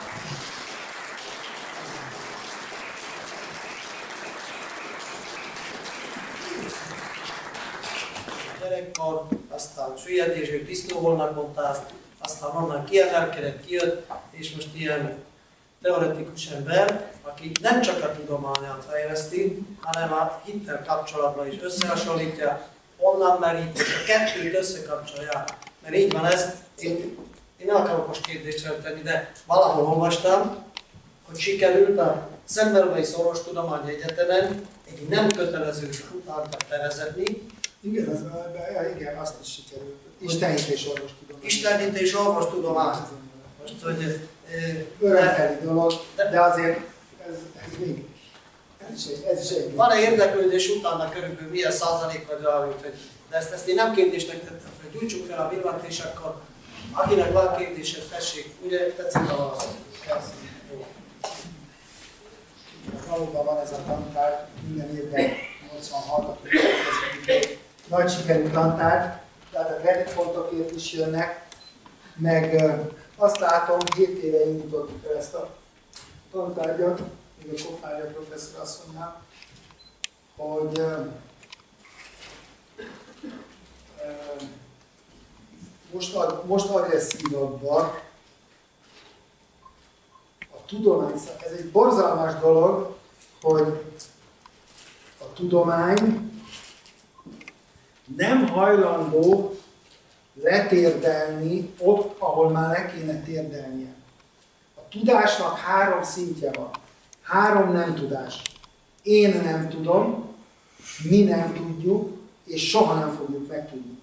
Gyerekkor, aztán süllyedésű disznóvolnak mondtál, aztán onnan kiemelkedett, kijött, és most ilyen teoretikus ember, aki nem csak a tudományát fejleszti, hanem a hittel kapcsolatban is összehasonlítja, onnan merít, és a kettőt összekapcsolja. Mert így van ez, én nem akarok most kérdést feltenni, de valahol olvastam, hogy sikerült a Szentbernabei Orvostudományi Egyetemen egy nem kötelező utánt bevezetni. Igen, azt is sikerült. Istenhités orvostudomány. Istenhités orvostudomány. Most, hogy... Örömteli dolog, de azért ez még... Ez is egy... Van-e érdeklődés utána körülbelül milyen százalék vagy rá, hogy de ezt én nem kérdésnek tettem fel, gyújtsuk fel a villant, és akkor akinek van kérdésed, tessék, ugye tetszik a válasz? Valóban van ez a tantár, minden évben 86 nagy sikerű tantár, tehát a kreditpontokért is jönnek, meg azt látom, 7 éve indítottuk el ezt a tantárgyat, még a Kopárja professzor asszonynál, hogy most agresszívabbak a tudomány. Ez egy borzalmas dolog, hogy a tudomány nem hajlandó letérdelni ott, ahol már le kéne térdelnie. A tudásnak 3 szintje van. 3 nem tudás. Én nem tudom, mi nem tudjuk, és soha nem fogjuk megtudni.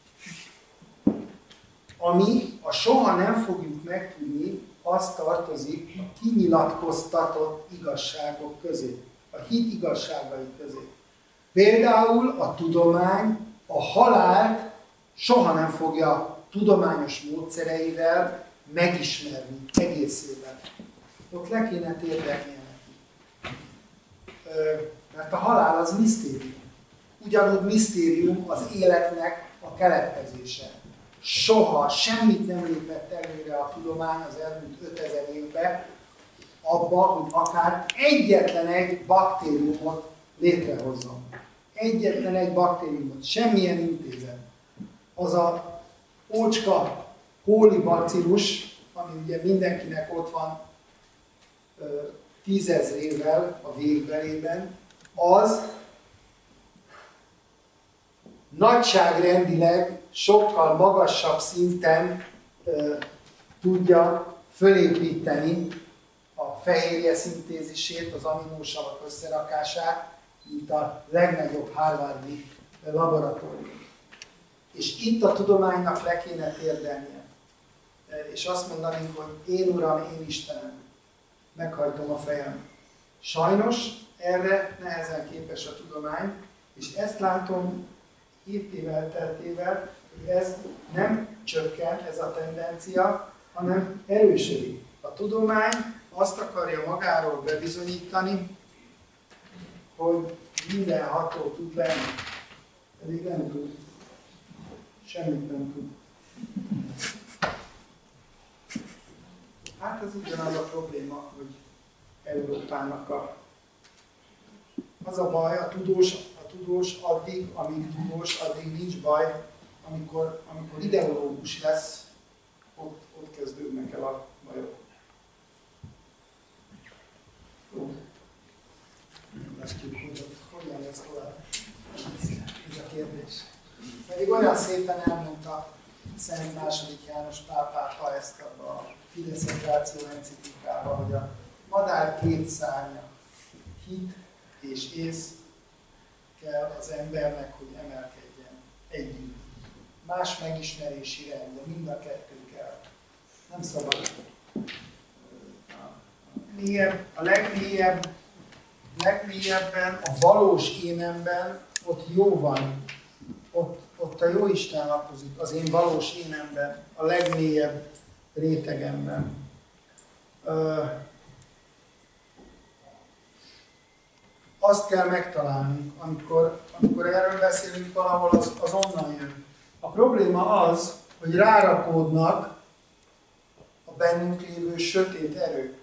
Ami a soha nem fogjuk megtudni, az tartozik a kinyilatkoztatott igazságok közé, a hit igazságai közé. Például a tudomány a halált soha nem fogja tudományos módszereivel megismerni egészében. Ott le kéne térdelnie neki. Mert a halál az misztérium. Ugyanúgy misztérium az életnek a keletkezése. Soha semmit nem lépett előre a tudomány az elmúlt 5000 évben, abba, hogy akár egyetlen egy baktériumot létrehozzon. Egyetlen egy baktériumot, semmilyen intézet. Az a ócska kolibacillus, ami ugye mindenkinek ott van 10 000-ével a végbelében, az nagyságrendileg sokkal magasabb szinten tudja fölépíteni a fehérje szintézisét, az aminósavak összerakását, mint a legnagyobb harvardi laboratórium. És itt a tudománynak le kéne térdelnie. És azt mondani, hogy én Uram, én Istenem, meghajtom a fejem. Sajnos erre nehezen képes a tudomány, és ezt látom 7 év elteltével, hogy ez nem csökken, ez a tendencia, hanem erősödik. A tudomány azt akarja magáról bebizonyítani, hogy mindenható tud lenni, pedig nem tud. Semmit nem tud. Hát ez ugyanaz a probléma, hogy Európának az a baj, a tudós addig, amíg tudós, addig nincs baj, amikor ideológus lesz, ott kezdődnek el a bajok. Hogyan lesz tovább? Ez a kérdés. Pedig olyan szépen elmondta Szent II. János Pál pápa ezt a Fides Gratio enciklikában, hogy a madár két szárnya, hit és ész kell az embernek, hogy emelkedjen együtt. Más megismerési rend, de mind a kettő kell. Nem szabad. A legmélyebben, a valós énemben ott jó van. Ott a Jóisten lakozik, az én valós énemben, a legmélyebb rétegemben. Azt kell megtalálni, amikor erről beszélünk, valahol az onnan jön. A probléma az, hogy rárakódnak a bennünk lévő sötét erők.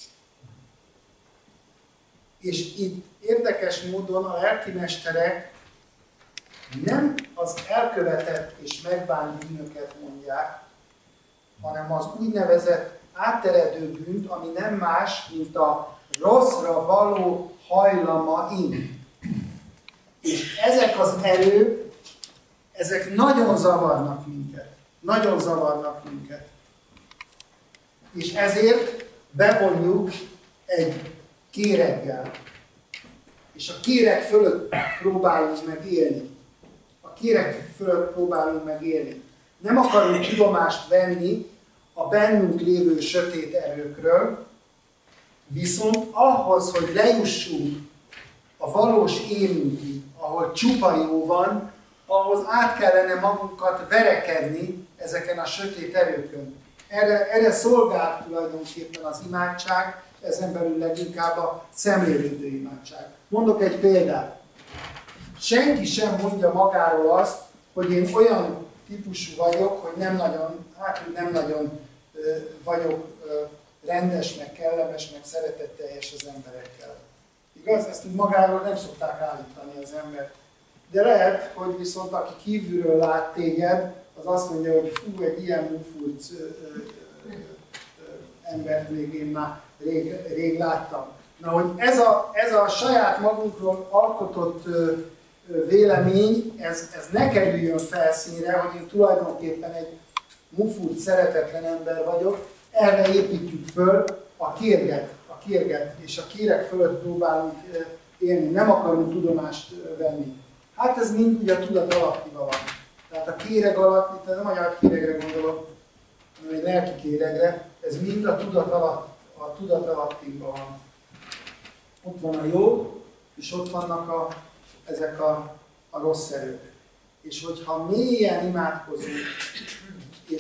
És itt érdekes módon a lelkimesterek nem az elkövetett és megbánt bűnöket mondják, hanem az úgynevezett átteredő bűnt, ami nem más, mint a rosszra való hajlamaink. És ezek az erők, ezek nagyon zavarnak minket. Nagyon zavarnak minket. És ezért bevonjuk egy kéreggel. És a kéreg fölött próbálunk meg élni. A kéreg fölött próbálunk meg élni. Nem akarunk tudomást venni a bennünk lévő sötét erőkről, viszont ahhoz, hogy lejussunk a valós énünkig, ahol csupa jó van, ahhoz át kellene magunkat verekedni ezeken a sötét erőkön. Erre szolgál tulajdonképpen az imádság, ezen belül leginkább a szemlélődő imádság. Mondok egy példát. Senki sem mondja magáról azt, hogy én olyan típusú vagyok, hogy nem nagyon vagyok rendes, meg kellemes, meg szeretetteljes az emberekkel. Igaz? Ezt úgy magáról nem szokták állítani az ember. De lehet, hogy viszont aki kívülről lát téged, az azt mondja, hogy fú, egy ilyen mufurc embert még én már rég láttam. Na, hogy ez a saját magunkról alkotott vélemény, ez ne kerüljön felszínre, hogy én tulajdonképpen egy mufurc, szeretetlen ember vagyok, erre építjük föl a kérget, és a kéreg fölött próbálunk élni, nem akarunk tudomást venni. Hát ez mind ugye a tudat alattiba van. Tehát a kéreg alatt, itt nem a kéregre gondolok, hanem egy lelki kéregre, ez mind a tudat alattiba van. Ott van a jó, és ott vannak ezek a rossz erők. És hogyha mélyen imádkozunk,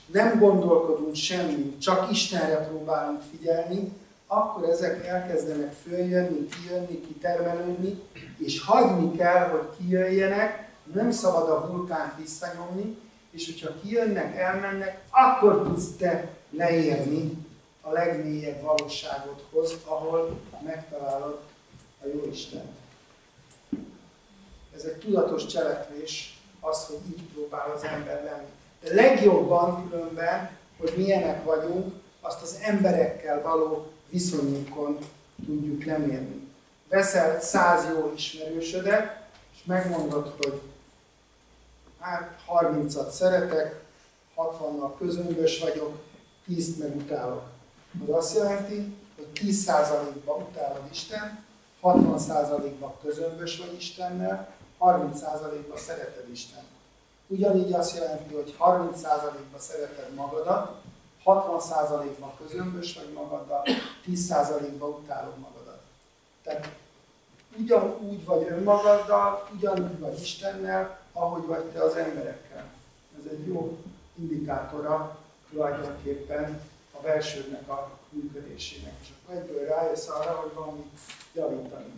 nem gondolkodunk semmi, csak Istenre próbálunk figyelni, akkor ezek elkezdenek följönni, kijönni, kitermelődni, és hagyni kell, hogy kijöjjenek, nem szabad a vulkánt visszanyomni, és hogyha kijönnek, elmennek, akkor tudsz te leérni a legmélyebb valóságodhoz, ahol megtalálod a Jóistent. Ez egy tudatos cselekvés, az, hogy így próbál az ember lenni. De legjobban különben, hogy milyenek vagyunk, azt az emberekkel való viszonyunkon tudjuk lemérni. Veszel 100 jó ismerősödet, és megmondod, hogy hát 30-at szeretek, 60-nal közömbös vagyok, 10-t meg utálok. Az azt jelenti, hogy 10%-ban utálod Istent, 60%-ban közömbös vagy Istennel, 30%-ban szereted Istent. Ugyanígy azt jelenti, hogy 30%-ban szereted magadat, 60%-ban közömbös vagy magaddal, 10%-ban utálod magadat. Tehát ugyanúgy vagy önmagaddal, ugyanúgy vagy Istennel, ahogy vagy te az emberekkel. Ez egy jó indikátora tulajdonképpen a belsődnek a működésének. Csak egyből rájössz arra, hogy valamit javítani.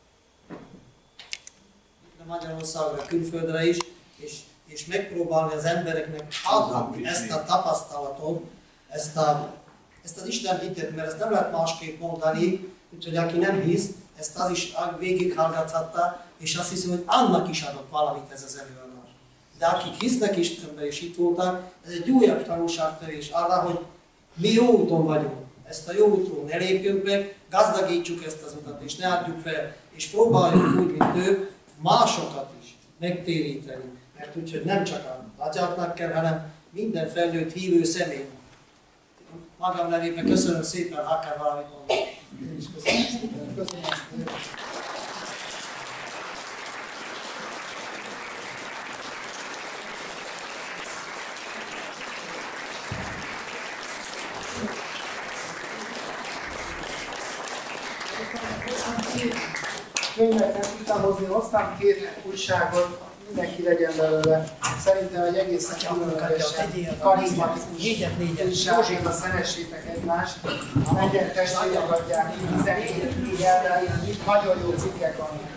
Magyarországra, külföldre is, és megpróbálni az embereknek adni ezt a tapasztalatot, ezt az Isten hitet, mert ezt nem lehet másképp mondani, úgyhogy aki nem hisz, ezt az is végighallgathatta, és azt hiszi, hogy annak is adott valamit ez az előadás. De akik hisznek Istenbe és itt voltak, ez egy újabb tanulságtevés arra, hogy mi jó úton vagyunk. Ezt a jó úton ne lépjünk meg, gazdagítsuk ezt az utat, és ne adjuk fel, és próbáljuk úgy, mint ők, másokat is megtéríteni. Mert úgyhogy nem csak a magyarnak kell, hanem minden felnőtt hívő személynek. Magam nevében köszönöm szépen, ha akár valamit mondani. Én is köszönöm szépen. Köszönöm szépen. Könyvet nem tudtam hozni, hoztam 2 újságot, mindenki legyen belőle. Szerintem egy egészen különlegesen karizmatikus újságokra szeressétek egymást. A Megyen testvérek adják 12 éjjelben, nagyon jó cikkek vannak.